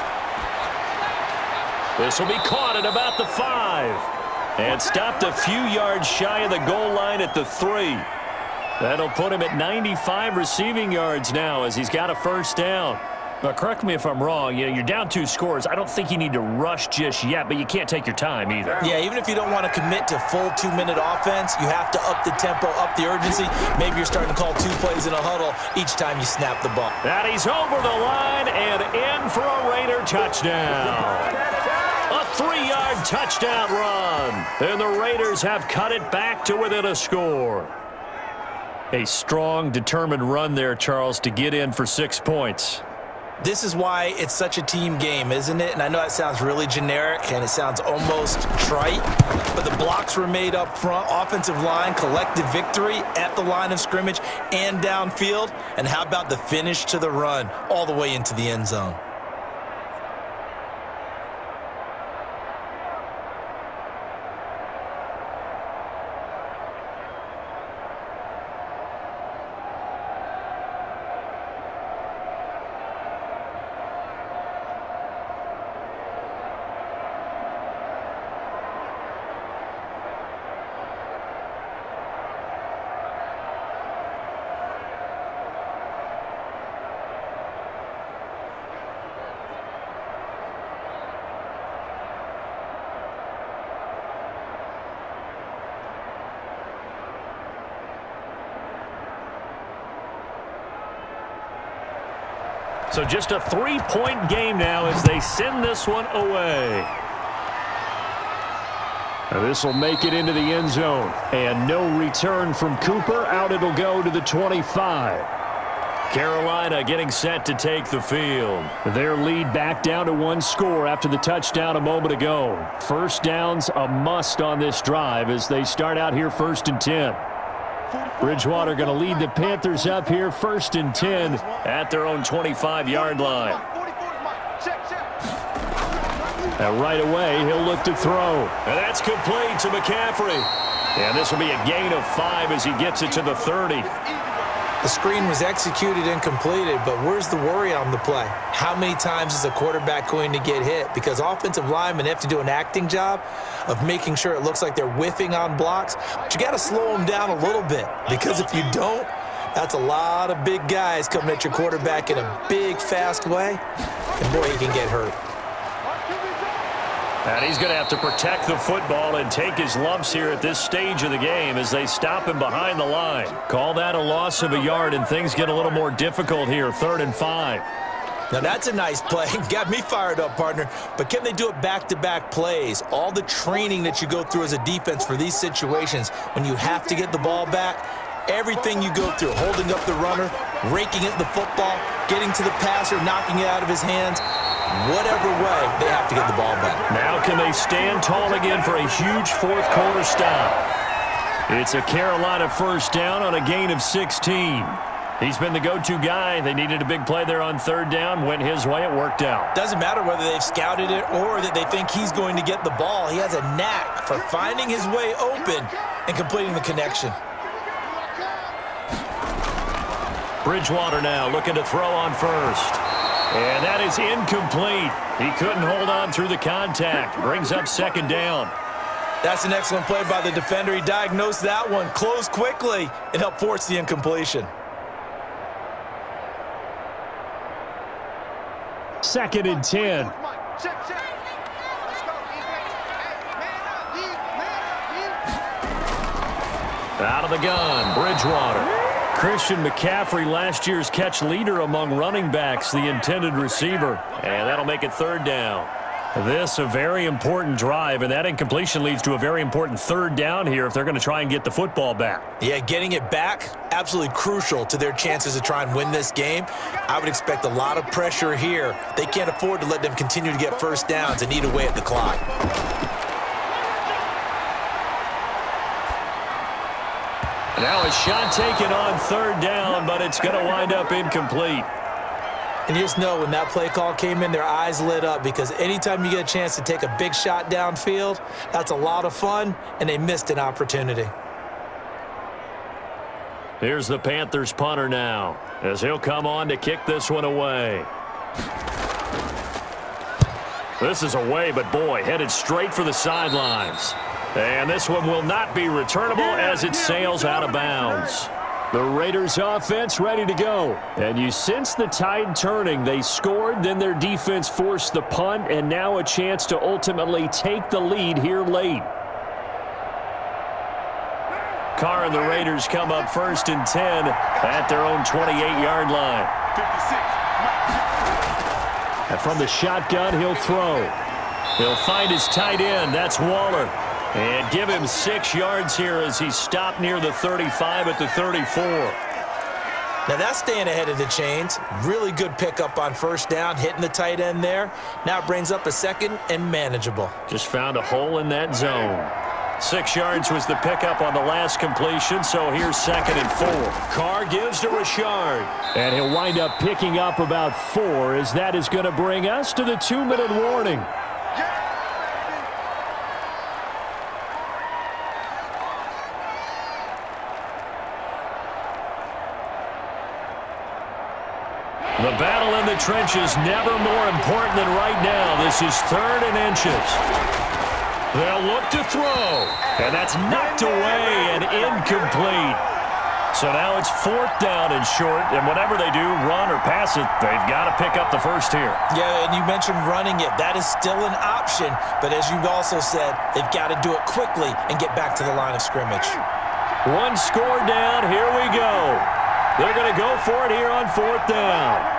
This will be caught at about the five. And stopped a few yards shy of the goal line at the three. That'll put him at ninety-five receiving yards now as he's got a first down. Now, correct me if I'm wrong. You know, you're down two scores. I don't think you need to rush just yet, but you can't take your time either. Yeah, even if you don't want to commit to full two-minute offense, you have to up the tempo, up the urgency. Maybe you're starting to call two plays in a huddle each time you snap the ball. And he's over the line and in for a Raider touchdown. A three-yard touchdown run. And the Raiders have cut it back to within a score. A strong, determined run there, Charles, to get in for six points. This is why it's such a team game, isn't it? And I know that sounds really generic and it sounds almost trite, but the blocks were made up front, offensive line, collective victory at the line of scrimmage and downfield. And how about the finish to the run all the way into the end zone? So just a three-point game now as they send this one away. This will make it into the end zone. And no return from Cooper. Out it'll go to the twenty-five. Carolina getting set to take the field. Their lead back down to one score after the touchdown a moment ago. First down's a must on this drive as they start out here first and ten. Bridgewater going to lead the Panthers up here first and ten at their own twenty-five-yard line. And right away, he'll look to throw. And that's complete to McCaffrey. And this will be a gain of five as he gets it to the thirty. The screen was executed and completed, but where's the worry on the play? How many times is a quarterback going to get hit? Because offensive linemen have to do an acting job of making sure it looks like they're whiffing on blocks. But you got to slow them down a little bit, because if you don't, that's a lot of big guys coming at your quarterback in a big, fast way. And boy, he can get hurt. And he's going to have to protect the football and take his lumps here at this stage of the game as they stop him behind the line. Call that a loss of a yard, and things get a little more difficult here, third and five. Now, that's a nice play. Got me fired up, partner. But can they do it back-to-back plays? All the training that you go through as a defense for these situations, when you have to get the ball back, everything you go through, holding up the runner, raking at the football, getting to the passer, knocking it out of his hands, whatever way, they have to get the ball back. Now can they stand tall again for a huge fourth quarter stop? It's a Carolina first down on a gain of sixteen. He's been the go-to guy. They needed a big play there on third down. Went his way. It worked out. Doesn't matter whether they've scouted it or that they think he's going to get the ball. He has a knack for finding his way open and completing the connection. Bridgewater now looking to throw on first. And that is incomplete. He couldn't hold on through the contact. Brings up second down. That's an excellent play by the defender. He diagnosed that one, closed quickly, and helped force the incompletion. Second and ten. Out of the gun, Bridgewater. Christian McCaffrey, last year's catch leader among running backs, the intended receiver. And that'll make it third down. This a very important drive, and that incompletion leads to a very important third down here if they're going to try and get the football back. Yeah, getting it back, absolutely crucial to their chances to try and win this game. I would expect a lot of pressure here. They can't afford to let them continue to get first downs and eat away at the clock. Now a shot taken on third down, but it's going to wind up incomplete. And you just know when that play call came in, their eyes lit up, because anytime you get a chance to take a big shot downfield, that's a lot of fun, and they missed an opportunity. Here's the Panthers punter now, as he'll come on to kick this one away. This is away, but boy, headed straight for the sidelines. And this one will not be returnable as it sails out of bounds. The Raiders offense ready to go. And you sense the tide turning. They scored, then their defense forced the punt, and now a chance to ultimately take the lead here late. Carr and the Raiders come up first and ten at their own twenty-eight yard line. And from the shotgun, he'll throw. He'll find his tight end. That's Waller. And give him six yards here as he stopped near the thirty-five at the thirty-four. Now that's staying ahead of the chains. Really good pickup on first down, hitting the tight end there. Now it brings up a second and manageable. Just found a hole in that zone. Six yards was the pickup on the last completion, so here's second and four. Carr gives to Richard. And he'll wind up picking up about four, as that is going to bring us to the two-minute warning. The battle in the trenches never more important than right now. This is third and inches. They'll look to throw. And that's knocked away and incomplete. So now it's fourth down and short. And whatever they do, run or pass it, they've got to pick up the first here. Yeah, and you mentioned running it. That is still an option. But as you've also said, they've got to do it quickly and get back to the line of scrimmage. One score down. Here we go. They're going to go for it here on fourth down.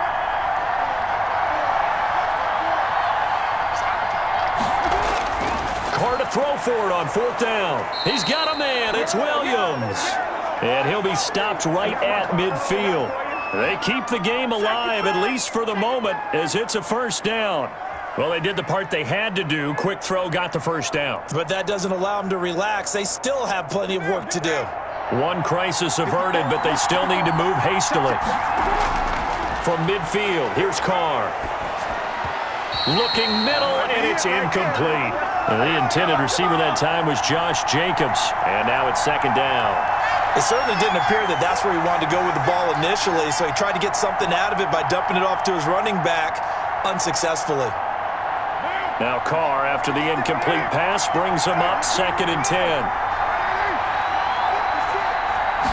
Carr to throw for it on fourth down. He's got a man. It's Williams. And he'll be stopped right at midfield. They keep the game alive, at least for the moment, as it's a first down. Well, they did the part they had to do. Quick throw got the first down. But that doesn't allow them to relax. They still have plenty of work to do. One crisis averted, but they still need to move hastily. From midfield, here's Carr. Looking middle, and it's incomplete. The intended receiver that time was Josh Jacobs, and now it's second down. It certainly didn't appear that that's where he wanted to go with the ball initially, so he tried to get something out of it by dumping it off to his running back unsuccessfully. Now Carr, after the incomplete pass, brings him up second and ten.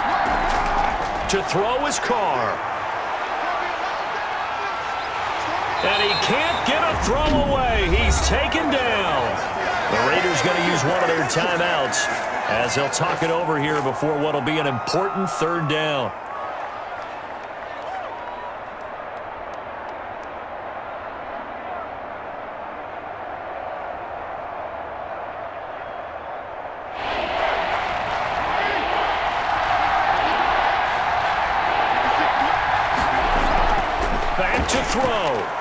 To throw is Carr. And he can't get a throw away. He's taken down. The Raiders going to use one of their timeouts as they'll talk it over here before what will be an important third down. Back to throw.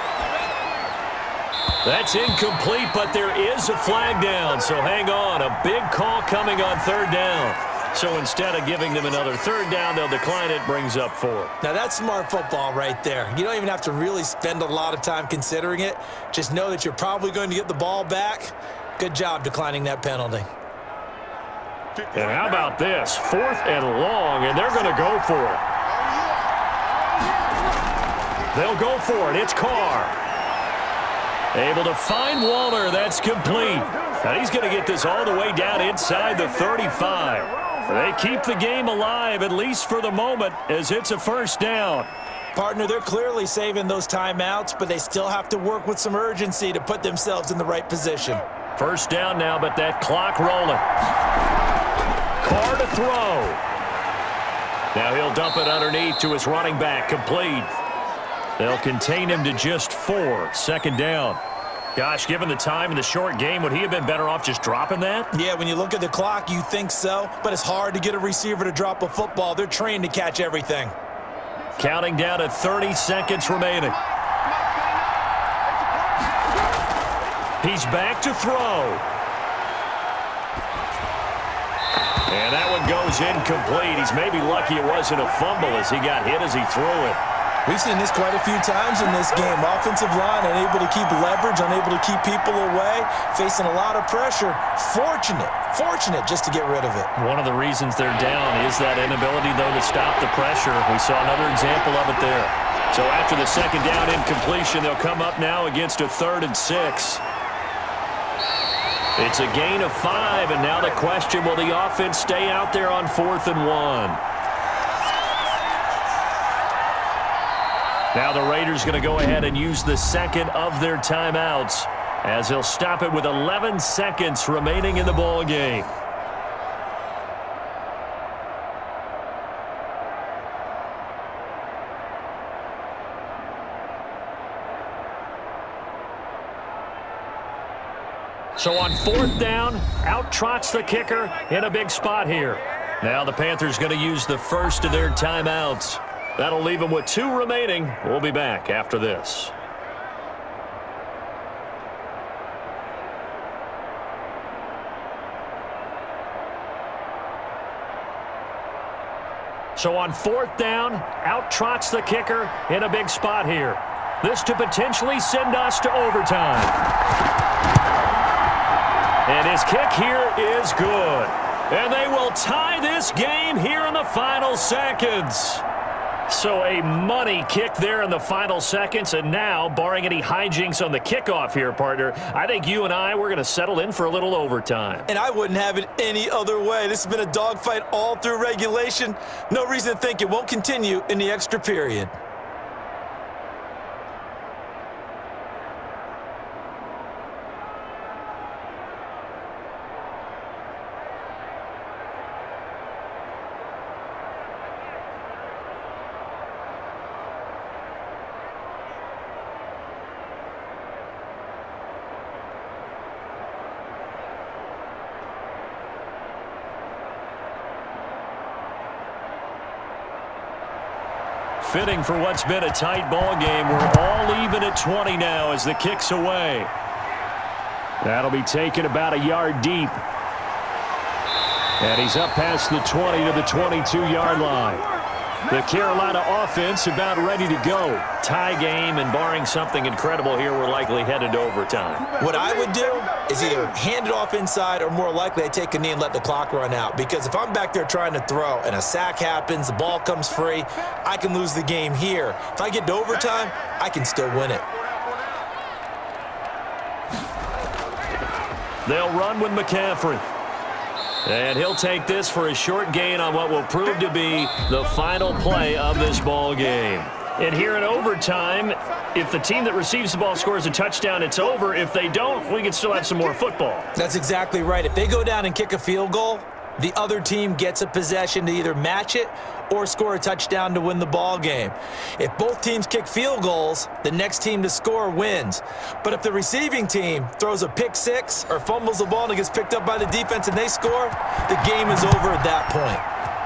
That's incomplete, but there is a flag down, so hang on. A big call coming on third down. So instead of giving them another third down, they'll decline it, brings up four. Now, that's smart football right there. You don't even have to really spend a lot of time considering it. Just know that you're probably going to get the ball back. Good job declining that penalty. And how about this? Fourth and long, and they're going to go for it. They'll go for it. It's Carr. Able to find Waller. That's complete. And he's going to get this all the way down inside the thirty-five. They keep the game alive, at least for the moment, as it's a first down. Partner, they're clearly saving those timeouts, but they still have to work with some urgency to put themselves in the right position. First down now, but that clock rolling. Carr to throw. Now he'll dump it underneath to his running back, complete. They'll contain him to just four. Second down. Gosh, given the time in the short game, would he have been better off just dropping that? Yeah, when you look at the clock, you think so, but it's hard to get a receiver to drop a football. They're trained to catch everything. Counting down to thirty seconds remaining. He's back to throw. And that one goes incomplete. He's maybe lucky it wasn't a fumble as he got hit as he threw it. We've seen this quite a few times in this game. Offensive line unable to keep leverage, unable to keep people away, facing a lot of pressure. Fortunate, fortunate just to get rid of it. One of the reasons they're down is that inability, though, to stop the pressure. We saw another example of it there. So after the second down incompletion, they'll come up now against a third and six. It's a gain of five, and now the question, will the offense stay out there on fourth and one? Now the Raiders going to go ahead and use the second of their timeouts as they'll stop it with eleven seconds remaining in the ball game. So on fourth down, out trots the kicker in a big spot here. Now the Panthers going to use the first of their timeouts. That'll leave them with two remaining. We'll be back after this. So on fourth down, out trots the kicker in a big spot here. This to potentially send us to overtime. And his kick here is good. And they will tie this game here in the final seconds. So a money kick there in the final seconds, and now, barring any hijinks on the kickoff here, partner, I think you and I, we're going to settle in for a little overtime. And I wouldn't have it any other way. This has been a dogfight all through regulation. No reason to think it won't continue in the extra period. Fitting for what's been a tight ball game. We're all even at twenty now as the kick's away. That'll be taken about a yard deep. And he's up past the twenty to the twenty-two yard line. The Carolina offense about ready to go. Tie game, and barring something incredible here, we're likely headed to overtime. What I would do is either hand it off inside, or more likely I take a knee and let the clock run out. Because if I'm back there trying to throw and a sack happens, the ball comes free, I can lose the game here. If I get to overtime, I can still win it. They'll run with McCaffrey. And he'll take this for a short gain on what will prove to be the final play of this ball game. And here in overtime, if the team that receives the ball scores a touchdown, it's over. If they don't, we can still have some more football. That's exactly right. If they go down and kick a field goal, the other team gets a possession to either match it or score a touchdown to win the ball game. If both teams kick field goals, the next team to score wins. But if the receiving team throws a pick six or fumbles the ball and it gets picked up by the defense and they score, the game is over at that point.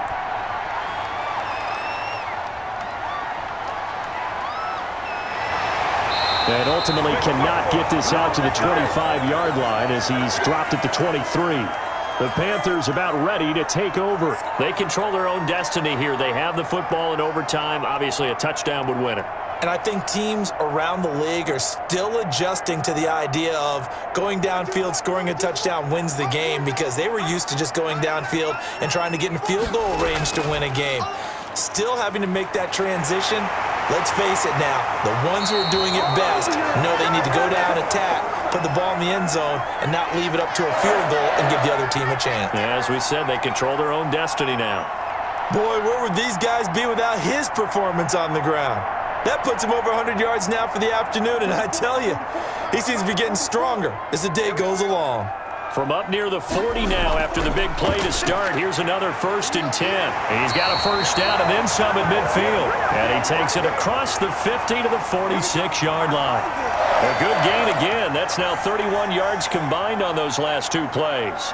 And ultimately cannot get this out to the twenty-five yard line as he's dropped at the twenty-three. The Panthers about ready to take over. They control their own destiny here. They have the football in overtime. Obviously, a touchdown would win it. And I think teams around the league are still adjusting to the idea of going downfield, scoring a touchdown wins the game, because they were used to just going downfield and trying to get in field goal range to win a game. Still having to make that transition. Let's face it now, the ones who are doing it best know they need to go down, attack, put the ball in the end zone, and not leave it up to a field goal and give the other team a chance. Yeah, as we said, they control their own destiny now. Boy, where would these guys be without his performance on the ground? That puts him over one hundred yards now for the afternoon, and I tell you, he seems to be getting stronger as the day goes along. From up near the forty now after the big play to start. Here's another first and ten. He's got a first down and then some at midfield. And he takes it across the fifty to the forty-six yard line. A good gain again. That's now thirty-one yards combined on those last two plays.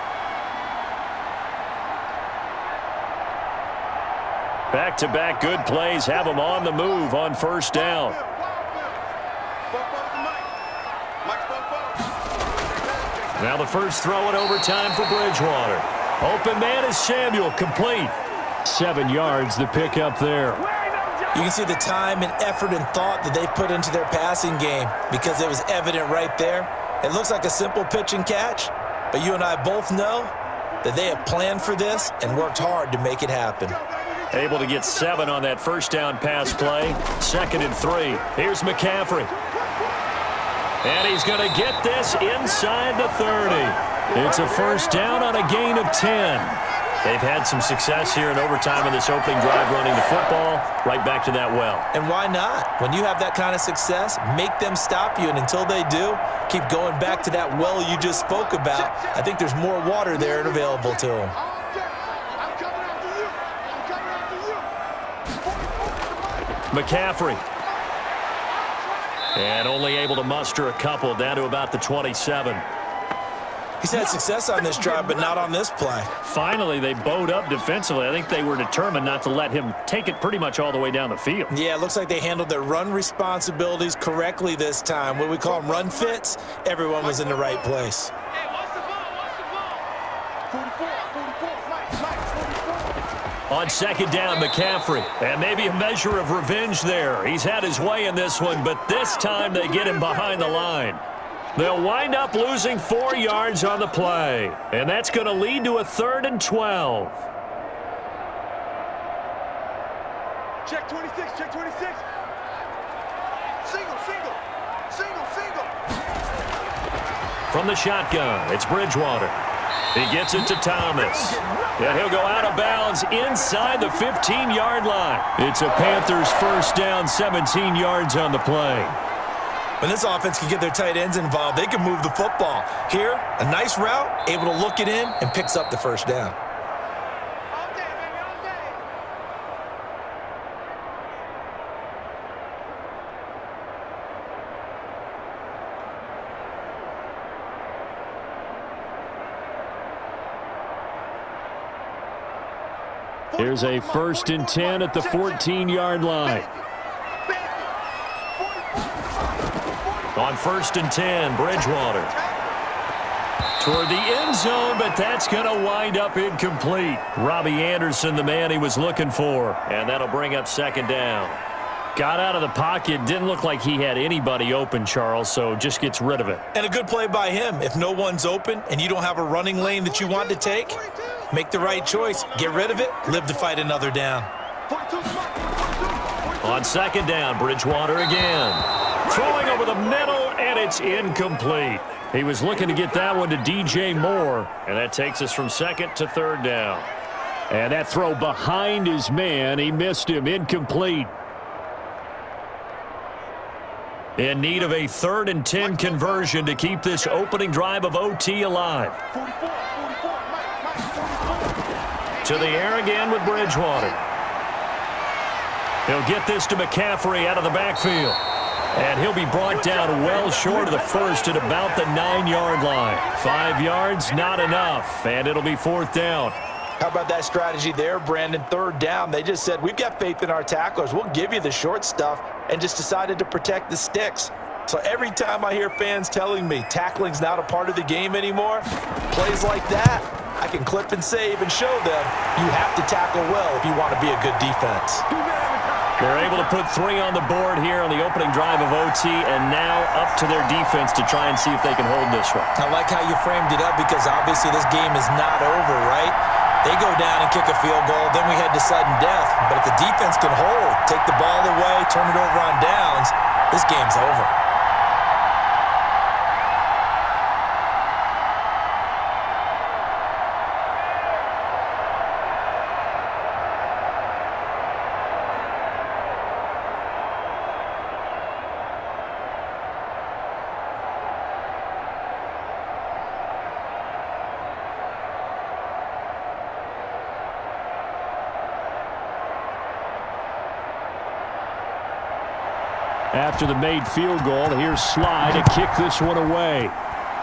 Back-to-back good plays have him on the move on first down. Now the first throw in overtime for Bridgewater. Open man is Samuel, complete. Seven yards, the pick up there. You can see the time and effort and thought that they put into their passing game because it was evident right there. It looks like a simple pitch and catch, but you and I both know that they have planned for this and worked hard to make it happen. Able to get seven on that first down pass play. Second and three. Here's McCaffrey. And he's going to get this inside the thirty. It's a first down on a gain of ten. They've had some success here in overtime in this opening drive running the football. Right back to that well. And why not? When you have that kind of success, make them stop you. And until they do, keep going back to that well you just spoke about. I think there's more water there and available to them. McCaffrey. And only able to muster a couple down to about the twenty-seven. He's had success on this drive, but not on this play. Finally, they bowed up defensively. I think they were determined not to let him take it pretty much all the way down the field. Yeah, it looks like they handled their run responsibilities correctly this time. What we call them run fits, everyone was in the right place. On second down, McCaffrey. And maybe a measure of revenge there. He's had his way in this one, but this time they get him behind the line. They'll wind up losing four yards on the play. And that's going to lead to a third and twelve. Check twenty-six, check twenty-six. Single, single, single, single. From the shotgun, it's Bridgewater. He gets it to Thomas. And he'll go out of bounds inside the fifteen yard line. It's a Panthers first down, seventeen yards on the play. When this offense can get their tight ends involved, they can move the football. Here, a nice route, able to look it in, and picks up the first down. Here's a first and ten at the fourteen yard line. On first and ten, Bridgewater. Toward the end zone, but that's going to wind up incomplete. Robbie Anderson, the man he was looking for. And that'll bring up second down. Got out of the pocket. Didn't look like he had anybody open, Charles, so just gets rid of it. And a good play by him. If no one's open and you don't have a running lane that you want to take, make the right choice. Get rid of it. Live to fight another down. On second down, Bridgewater again. Throwing over the middle, and it's incomplete. He was looking to get that one to D J Moore, and that takes us from second to third down. And that throw behind his man, he missed him, incomplete. In need of a third and ten conversion to keep this opening drive of O T alive. To the air again with Bridgewater. He'll get this to McCaffrey out of the backfield. And he'll be brought down well short of the first at about the nine-yard line. Five yards, not enough, and it'll be fourth down. How about that strategy there, Brandon? Third down, they just said, we've got faith in our tacklers. We'll give you the short stuff, and just decided to protect the sticks. So every time I hear fans telling me tackling's not a part of the game anymore, plays like that, I can clip and save and show them you have to tackle well if you want to be a good defense. They're able to put three on the board here on the opening drive of O T, and now up to their defense to try and see if they can hold this one. I like how you framed it up because obviously this game is not over, right? They go down and kick a field goal, then we head to sudden death. But if the defense can hold, take the ball away, turn it over on downs, this game's over. After the made field goal, here's Sly to kick this one away.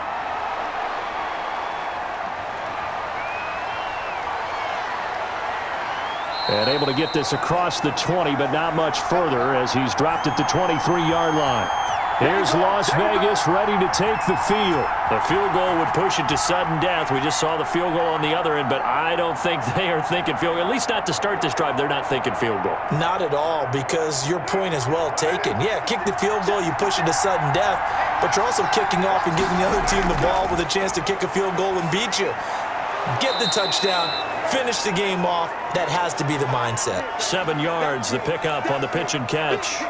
And able to get this across the twenty, but not much further as he's dropped at the twenty-three-yard line. Here's Las Vegas ready to take the field. The field goal would push it to sudden death. We just saw the field goal on the other end, but I don't think they are thinking field goal. At least not to start this drive. They're not thinking field goal. Not at all, because your point is well taken. Yeah, kick the field goal, you push it to sudden death, but you're also kicking off and giving the other team the ball with a chance to kick a field goal and beat you. Get the touchdown, finish the game off. That has to be the mindset. Seven yards, the pickup on the pitch and catch.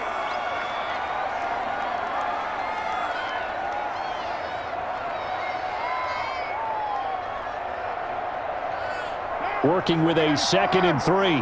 Working with a second and three.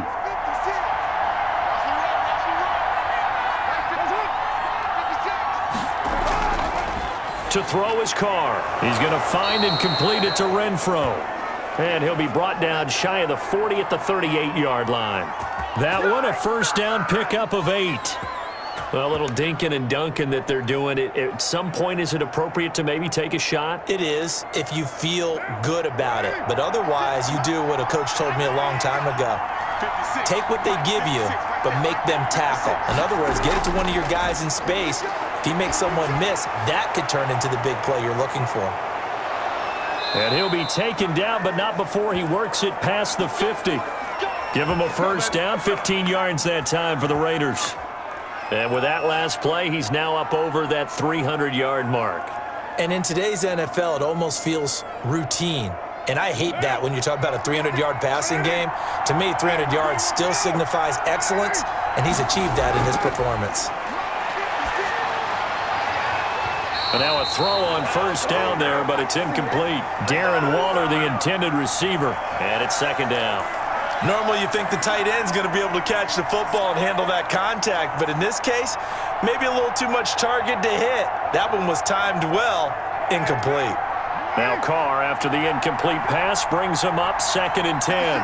To throw his car. He's going to find and complete it to Renfro. And he'll be brought down shy of the forty at the thirty-eight-yard line. That one a first down pickup of eight. Well, a little dinking and dunking that they're doing. It, at some point, is it appropriate to maybe take a shot? It is if you feel good about it. But otherwise, you do what a coach told me a long time ago. Take what they give you, but make them tackle. In other words, get it to one of your guys in space. If he makes someone miss, that could turn into the big play you're looking for. And he'll be taken down, but not before he works it past the fifty. Give him a first down, fifteen yards that time for the Raiders. And with that last play, he's now up over that three hundred-yard mark. And in today's N F L, it almost feels routine. And I hate that when you talk about a three hundred-yard passing game. To me, three hundred yards still signifies excellence, and he's achieved that in his performance. And now a throw on first down there, but it's incomplete. Darren Waller, the intended receiver, and it's second down. Normally you think the tight end's going to be able to catch the football and handle that contact, but in this case, maybe a little too much target to hit. That one was timed well, incomplete. Now Carr, after the incomplete pass, brings him up second and ten.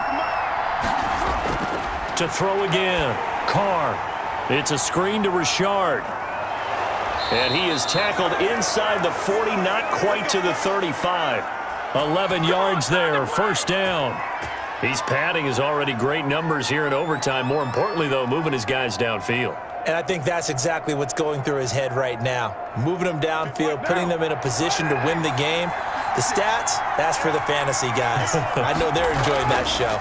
To throw again, Carr. It's a screen to Richard. And he is tackled inside the forty, not quite to the thirty-five. eleven yards there, first down. He's padding his already great numbers here in overtime. More importantly, though, moving his guys downfield. And I think that's exactly what's going through his head right now. Moving them downfield, putting them in a position to win the game. The stats, that's for the fantasy guys. I know they're enjoying that show.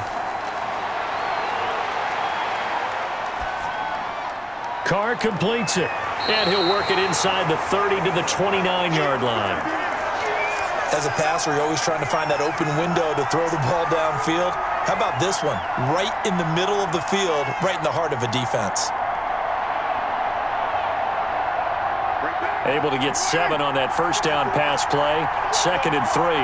Carr completes it. And he'll work it inside the thirty to the twenty-nine-yard line. As a passer, you're always trying to find that open window to throw the ball downfield. How about this one? Right in the middle of the field, right in the heart of a defense. Able to get seven on that first down pass play. Second and three.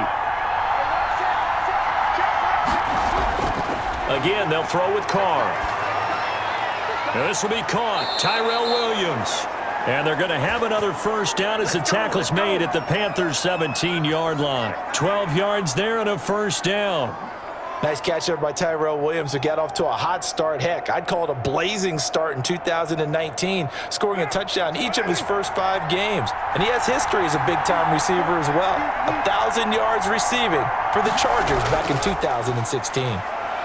Again, they'll throw with Carr. This will be caught. Tyrell Williams. And they're going to have another first down as the tackle's made at the Panthers' seventeen-yard line. twelve yards there and a first down. Nice catch there by Tyrell Williams, who got off to a hot start. Heck, I'd call it a blazing start in two thousand nineteen, scoring a touchdown each of his first five games. And he has history as a big-time receiver as well. one thousand yards receiving for the Chargers back in two thousand sixteen.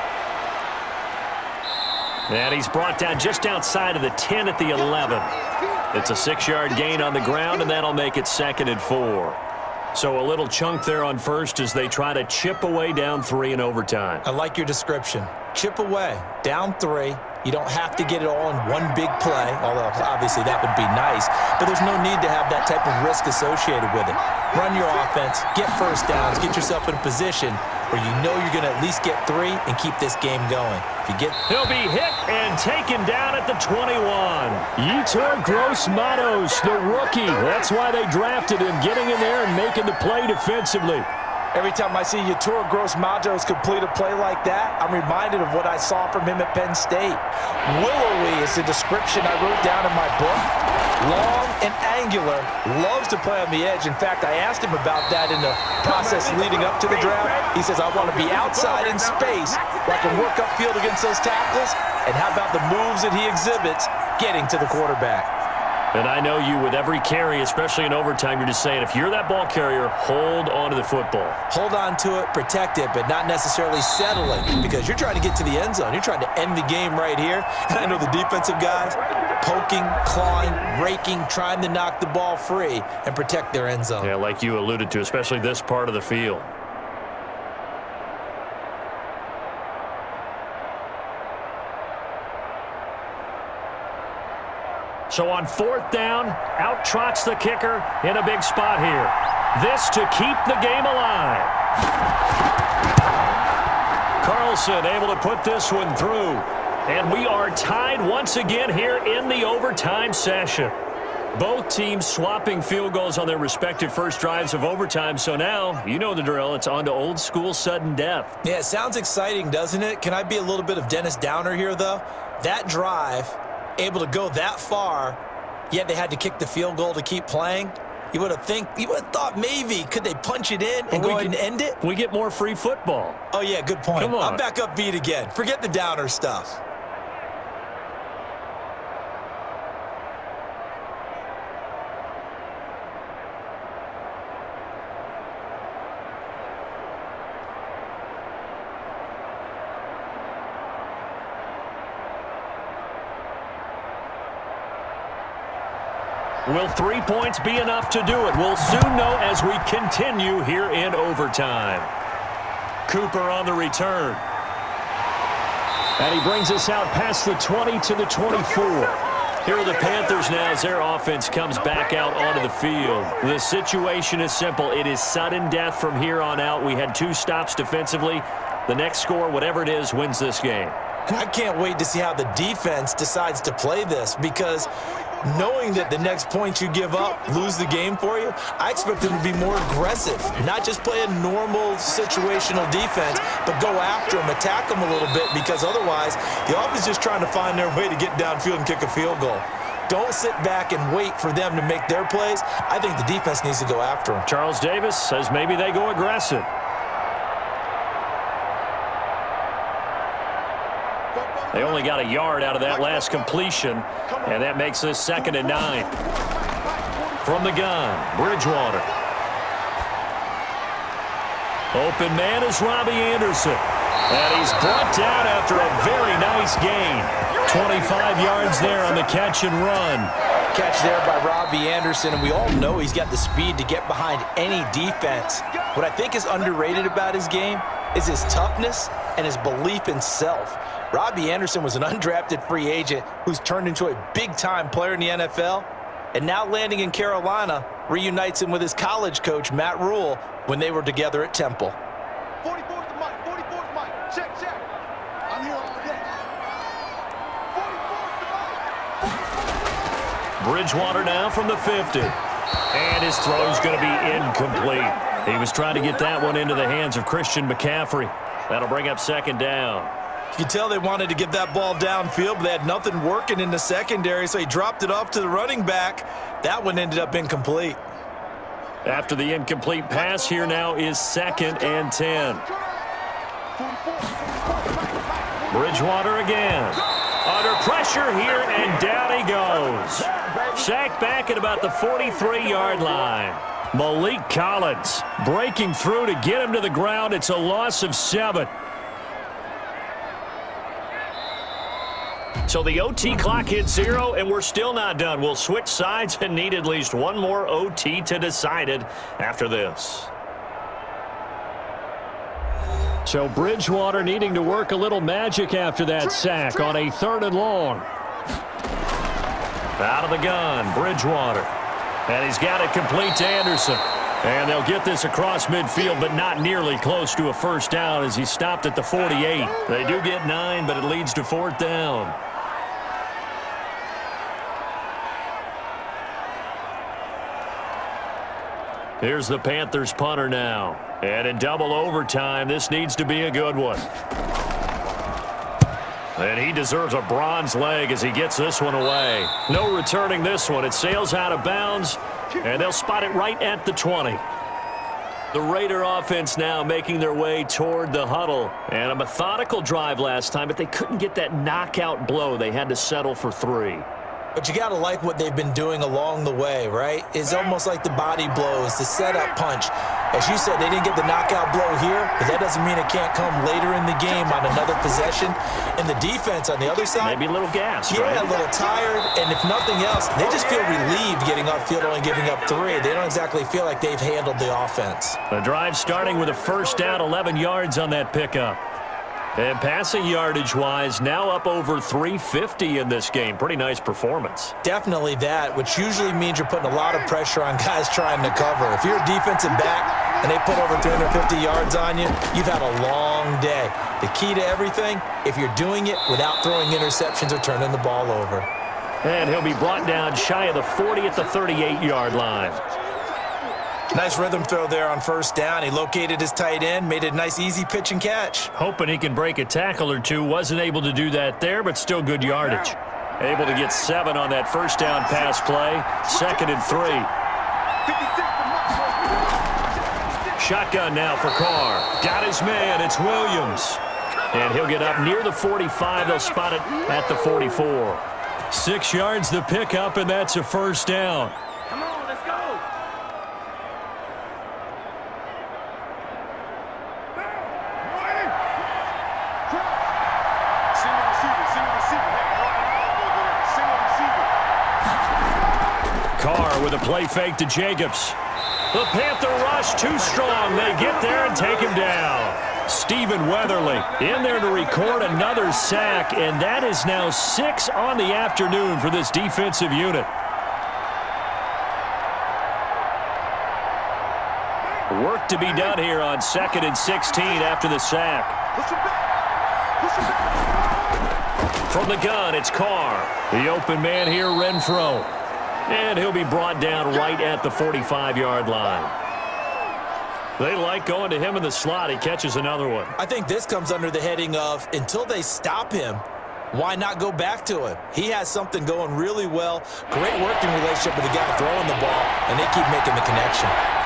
And he's brought down just outside of the ten at the eleven. It's a six-yard gain on the ground, and that'll make it second and four. So a little chunk there on first as they try to chip away down three in overtime. I like your description. Chip away, down three. You don't have to get it all in one big play, although obviously that would be nice. But there's no need to have that type of risk associated with it. Run your offense, get first downs, get yourself in a position where you know you're going to at least get three and keep this game going. If you get, He'll be hit and taken down at the twenty-one. Yetur Gross-Matos, the rookie. That's why they drafted him, getting in there and making the play defensively. Every time I see Yetur Gross-Matos complete a play like that, I'm reminded of what I saw from him at Penn State. Willowy is the description I wrote down in my book. Long and angular, loves to play on the edge. In fact, I asked him about that in the process leading up to the draft. He says, I want to be outside in space where I can work upfield against those tackles. And how about the moves that he exhibits getting to the quarterback? And I know you with every carry, especially in overtime, you're just saying, if you're that ball carrier, hold on to the football. Hold on to it, protect it, but not necessarily settling, because you're trying to get to the end zone. You're trying to end the game right here. And I know the defensive guys, poking, clawing, raking, trying to knock the ball free and protect their end zone. Yeah, like you alluded to, especially this part of the field. So on fourth down, out trots the kicker in a big spot here. This to keep the game alive. Carlson able to put this one through. And we are tied once again here in the overtime session. Both teams swapping field goals on their respective first drives of overtime. So now, you know the drill. It's on to old school sudden death. Yeah, it sounds exciting, doesn't it? Can I be a little bit of Dennis Downer here, though? That drive, able to go that far, yet they had to kick the field goal to keep playing. You would have think, you would have thought maybe could they punch it in and well, go ahead can, and end it? We get more free football. Oh yeah, good point. Come on. I'm back up beat again. Forget the Downer stuff. Will three points be enough to do it? We'll soon know as we continue here in overtime. Cooper on the return. And he brings us out past the twenty to the twenty-four. Here are the Panthers now as their offense comes back out onto the field. The situation is simple. It is sudden death from here on out. We had two stops defensively. The next score, whatever it is, wins this game. And I can't wait to see how the defense decides to play this, because knowing that the next point you give up lose the game for you, I expect them to be more aggressive, not just play a normal situational defense, but go after them, attack them a little bit, because otherwise the offense is just trying to find their way to get downfield and kick a field goal. Don't sit back and wait for them to make their plays. I think the defense needs to go after them. Charles Davis says maybe they go aggressive. They only got a yard out of that last completion, and that makes this second and nine. From the gun, Bridgewater. Open man is Robbie Anderson. And he's brought down after a very nice gain. twenty-five yards there on the catch and run. Catch there by Robbie Anderson, and we all know he's got the speed to get behind any defense. What I think is underrated about his game is his toughness and his belief in self. Robbie Anderson was an undrafted free agent who's turned into a big-time player in the N F L, and now landing in Carolina reunites him with his college coach, Matt Rule, when they were together at Temple. forty-four's the mic, forty-four's the mic. Check, check. I'm here all day. forty-four's the mic. Bridgewater now from the fifty. And his throw's going to be incomplete. He was trying to get that one into the hands of Christian McCaffrey. That'll bring up second down. You can tell they wanted to get that ball downfield, but they had nothing working in the secondary, so he dropped it off to the running back. That one ended up incomplete. After the incomplete pass, here now is second and ten. Bridgewater again. Under pressure here, and down he goes. Sacked back at about the forty-three yard line. Malik Collins breaking through to get him to the ground. It's a loss of seven. So the O T clock hits zero, and we're still not done. We'll switch sides and need at least one more O T to decide it after this. So Bridgewater needing to work a little magic after that sack on a third and long. Out of the gun, Bridgewater. And he's got it complete to Anderson. And they'll get this across midfield, but not nearly close to a first down as he stopped at the forty-eight. They do get nine, but it leads to fourth down. Here's the Panthers punter now. And in double overtime, this needs to be a good one. And he deserves a bronze leg as he gets this one away. No returning this one. It sails out of bounds, and they'll spot it right at the twenty. The Raider offense now making their way toward the huddle. And a methodical drive last time, but they couldn't get that knockout blow. They had to settle for three. But you got to like what they've been doing along the way, right? It's almost like the body blows, the setup punch. As you said, they didn't get the knockout blow here, but that doesn't mean it can't come later in the game on another possession. And the defense on the other side, maybe a little gas, yeah, right? a little tired. And if nothing else, they just feel relieved getting upfield, only giving up three. They don't exactly feel like they've handled the offense. The drive starting with a first down, eleven yards on that pickup. And passing yardage-wise, now up over three fifty in this game. Pretty nice performance. Definitely that, which usually means you're putting a lot of pressure on guys trying to cover. If you're a defensive back and they put over three hundred fifty yards on you, you've had a long day. The key to everything, if you're doing it without throwing interceptions or turning the ball over. And he'll be brought down shy of the forty at the thirty-eight yard line. Nice rhythm throw there on first down. He located his tight end, made it a nice easy pitch and catch. Hoping he can break a tackle or two. Wasn't able to do that there, but still good yardage. Able to get seven on that first down pass play. Second and three. Shotgun now for Carr. Got his man. It's Williams. And he'll get up near the forty-five. They'll spot it at the forty-four. Six yards the pickup, and that's a first down. Come on, let's go. Carr with a play fake to Jacobs. The Panther rush too strong. They get there and take him down. Stephen Weatherly in there to record another sack, and that is now six on the afternoon for this defensive unit. Work to be done here on second and sixteen after the sack. From the gun, it's Carr. The open man here, Renfro. And he'll be brought down right at the forty-five yard line. They like going to him in the slot. He catches another one. I think this comes under the heading of, until they stop him, why not go back to him? He has something going really well. Great working relationship with the guy throwing the ball, and they keep making the connection.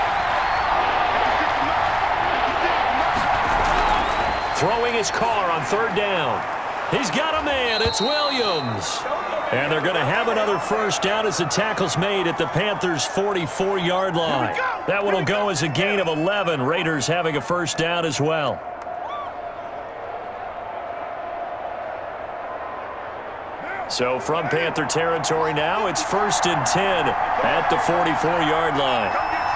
Throwing his Carr on third down. He's got a man. It's Williams. And they're going to have another first down as the tackle's made at the Panthers' forty-four yard line. That one will go as a gain of eleven. Raiders having a first down as well. So from Panther territory now, it's first and ten at the forty-four yard line.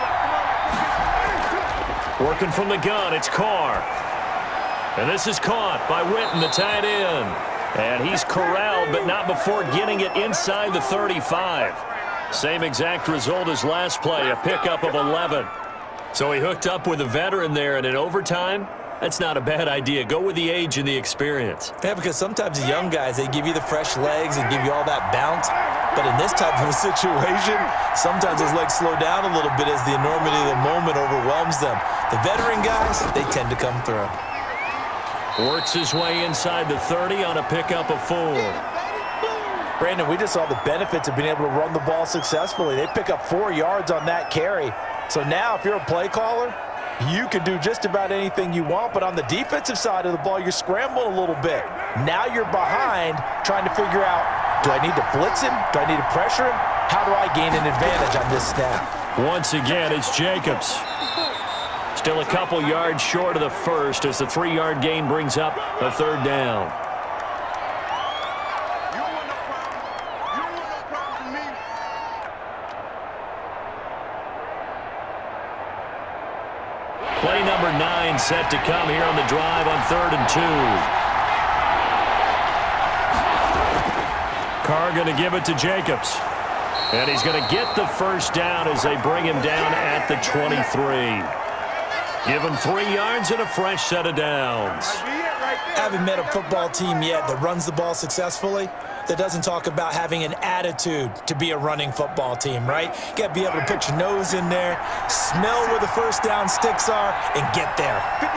Working from the gun, it's Carr. And this is caught by Witten, the tight end. And he's corralled, but not before getting it inside the thirty-five. Same exact result as last play, a pickup of eleven. So he hooked up with a veteran there, and in overtime, that's not a bad idea. Go with the age and the experience. Yeah, because sometimes the young guys, they give you the fresh legs and give you all that bounce. But in this type of a situation, sometimes his legs slow down a little bit as the enormity of the moment overwhelms them. The veteran guys, they tend to come through. Works his way inside the thirty on a pickup of four. Brandon, we just saw the benefits of being able to run the ball successfully. They pick up four yards on that carry. So now if you're a play caller, you can do just about anything you want, but on the defensive side of the ball, you're scrambling a little bit. Now you're behind trying to figure out, do I need to blitz him? Do I need to pressure him? How do I gain an advantage on this snap? Once again, it's Jacobs. Still a couple yards short of the first as the three-yard gain brings up a third down. Play number nine set to come here on the drive on third and two. Carr going to give it to Jacobs. And he's going to get the first down as they bring him down at the twenty-three. Give him three yards and a fresh set of downs. I haven't met a football team yet that runs the ball successfully that doesn't talk about having an attitude to be a running football team, right? You got to be able to put your nose in there, smell where the first down sticks are, and get there.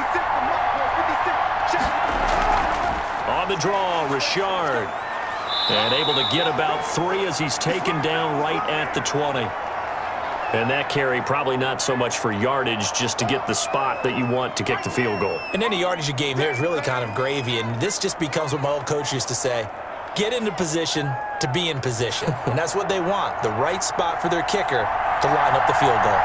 On the draw, Richard. And able to get about three as he's taken down right at the twenty. And that carry probably not so much for yardage, just to get the spot that you want to kick the field goal. And any yardage game there is really kind of gravy, and this just becomes what my old coach used to say, get into position to be in position. And that's what they want, the right spot for their kicker to line up the field goal.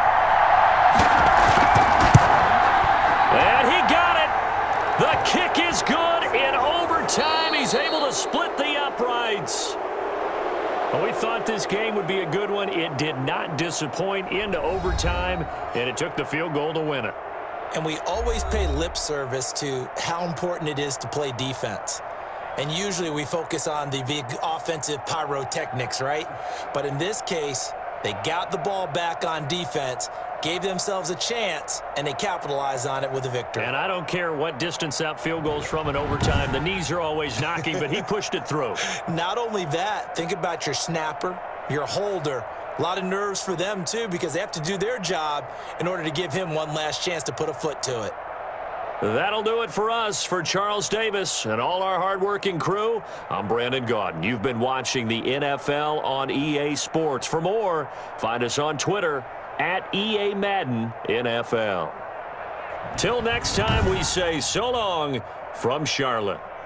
And he got it. The kick is good in overtime. He's able to split the uprights. Well, we thought this game would be a good one. It did not disappoint into overtime, and it took the field goal to win it. And we always pay lip service to how important it is to play defense. And usually we focus on the big offensive pyrotechnics, right? But in this case, they got the ball back on defense, gave themselves a chance, and they capitalized on it with a victory. And I don't care what distance that field goes from in overtime. The knees are always knocking, but he pushed it through. Not only that, think about your snapper, your holder. A lot of nerves for them, too, because they have to do their job in order to give him one last chance to put a foot to it. That'll do it for us. For Charles Davis and all our hardworking crew, I'm Brandon Gaudin. You've been watching the N F L on E A Sports. For more, find us on Twitter at E A Madden N F L. Till next time, we say so long from Charlotte.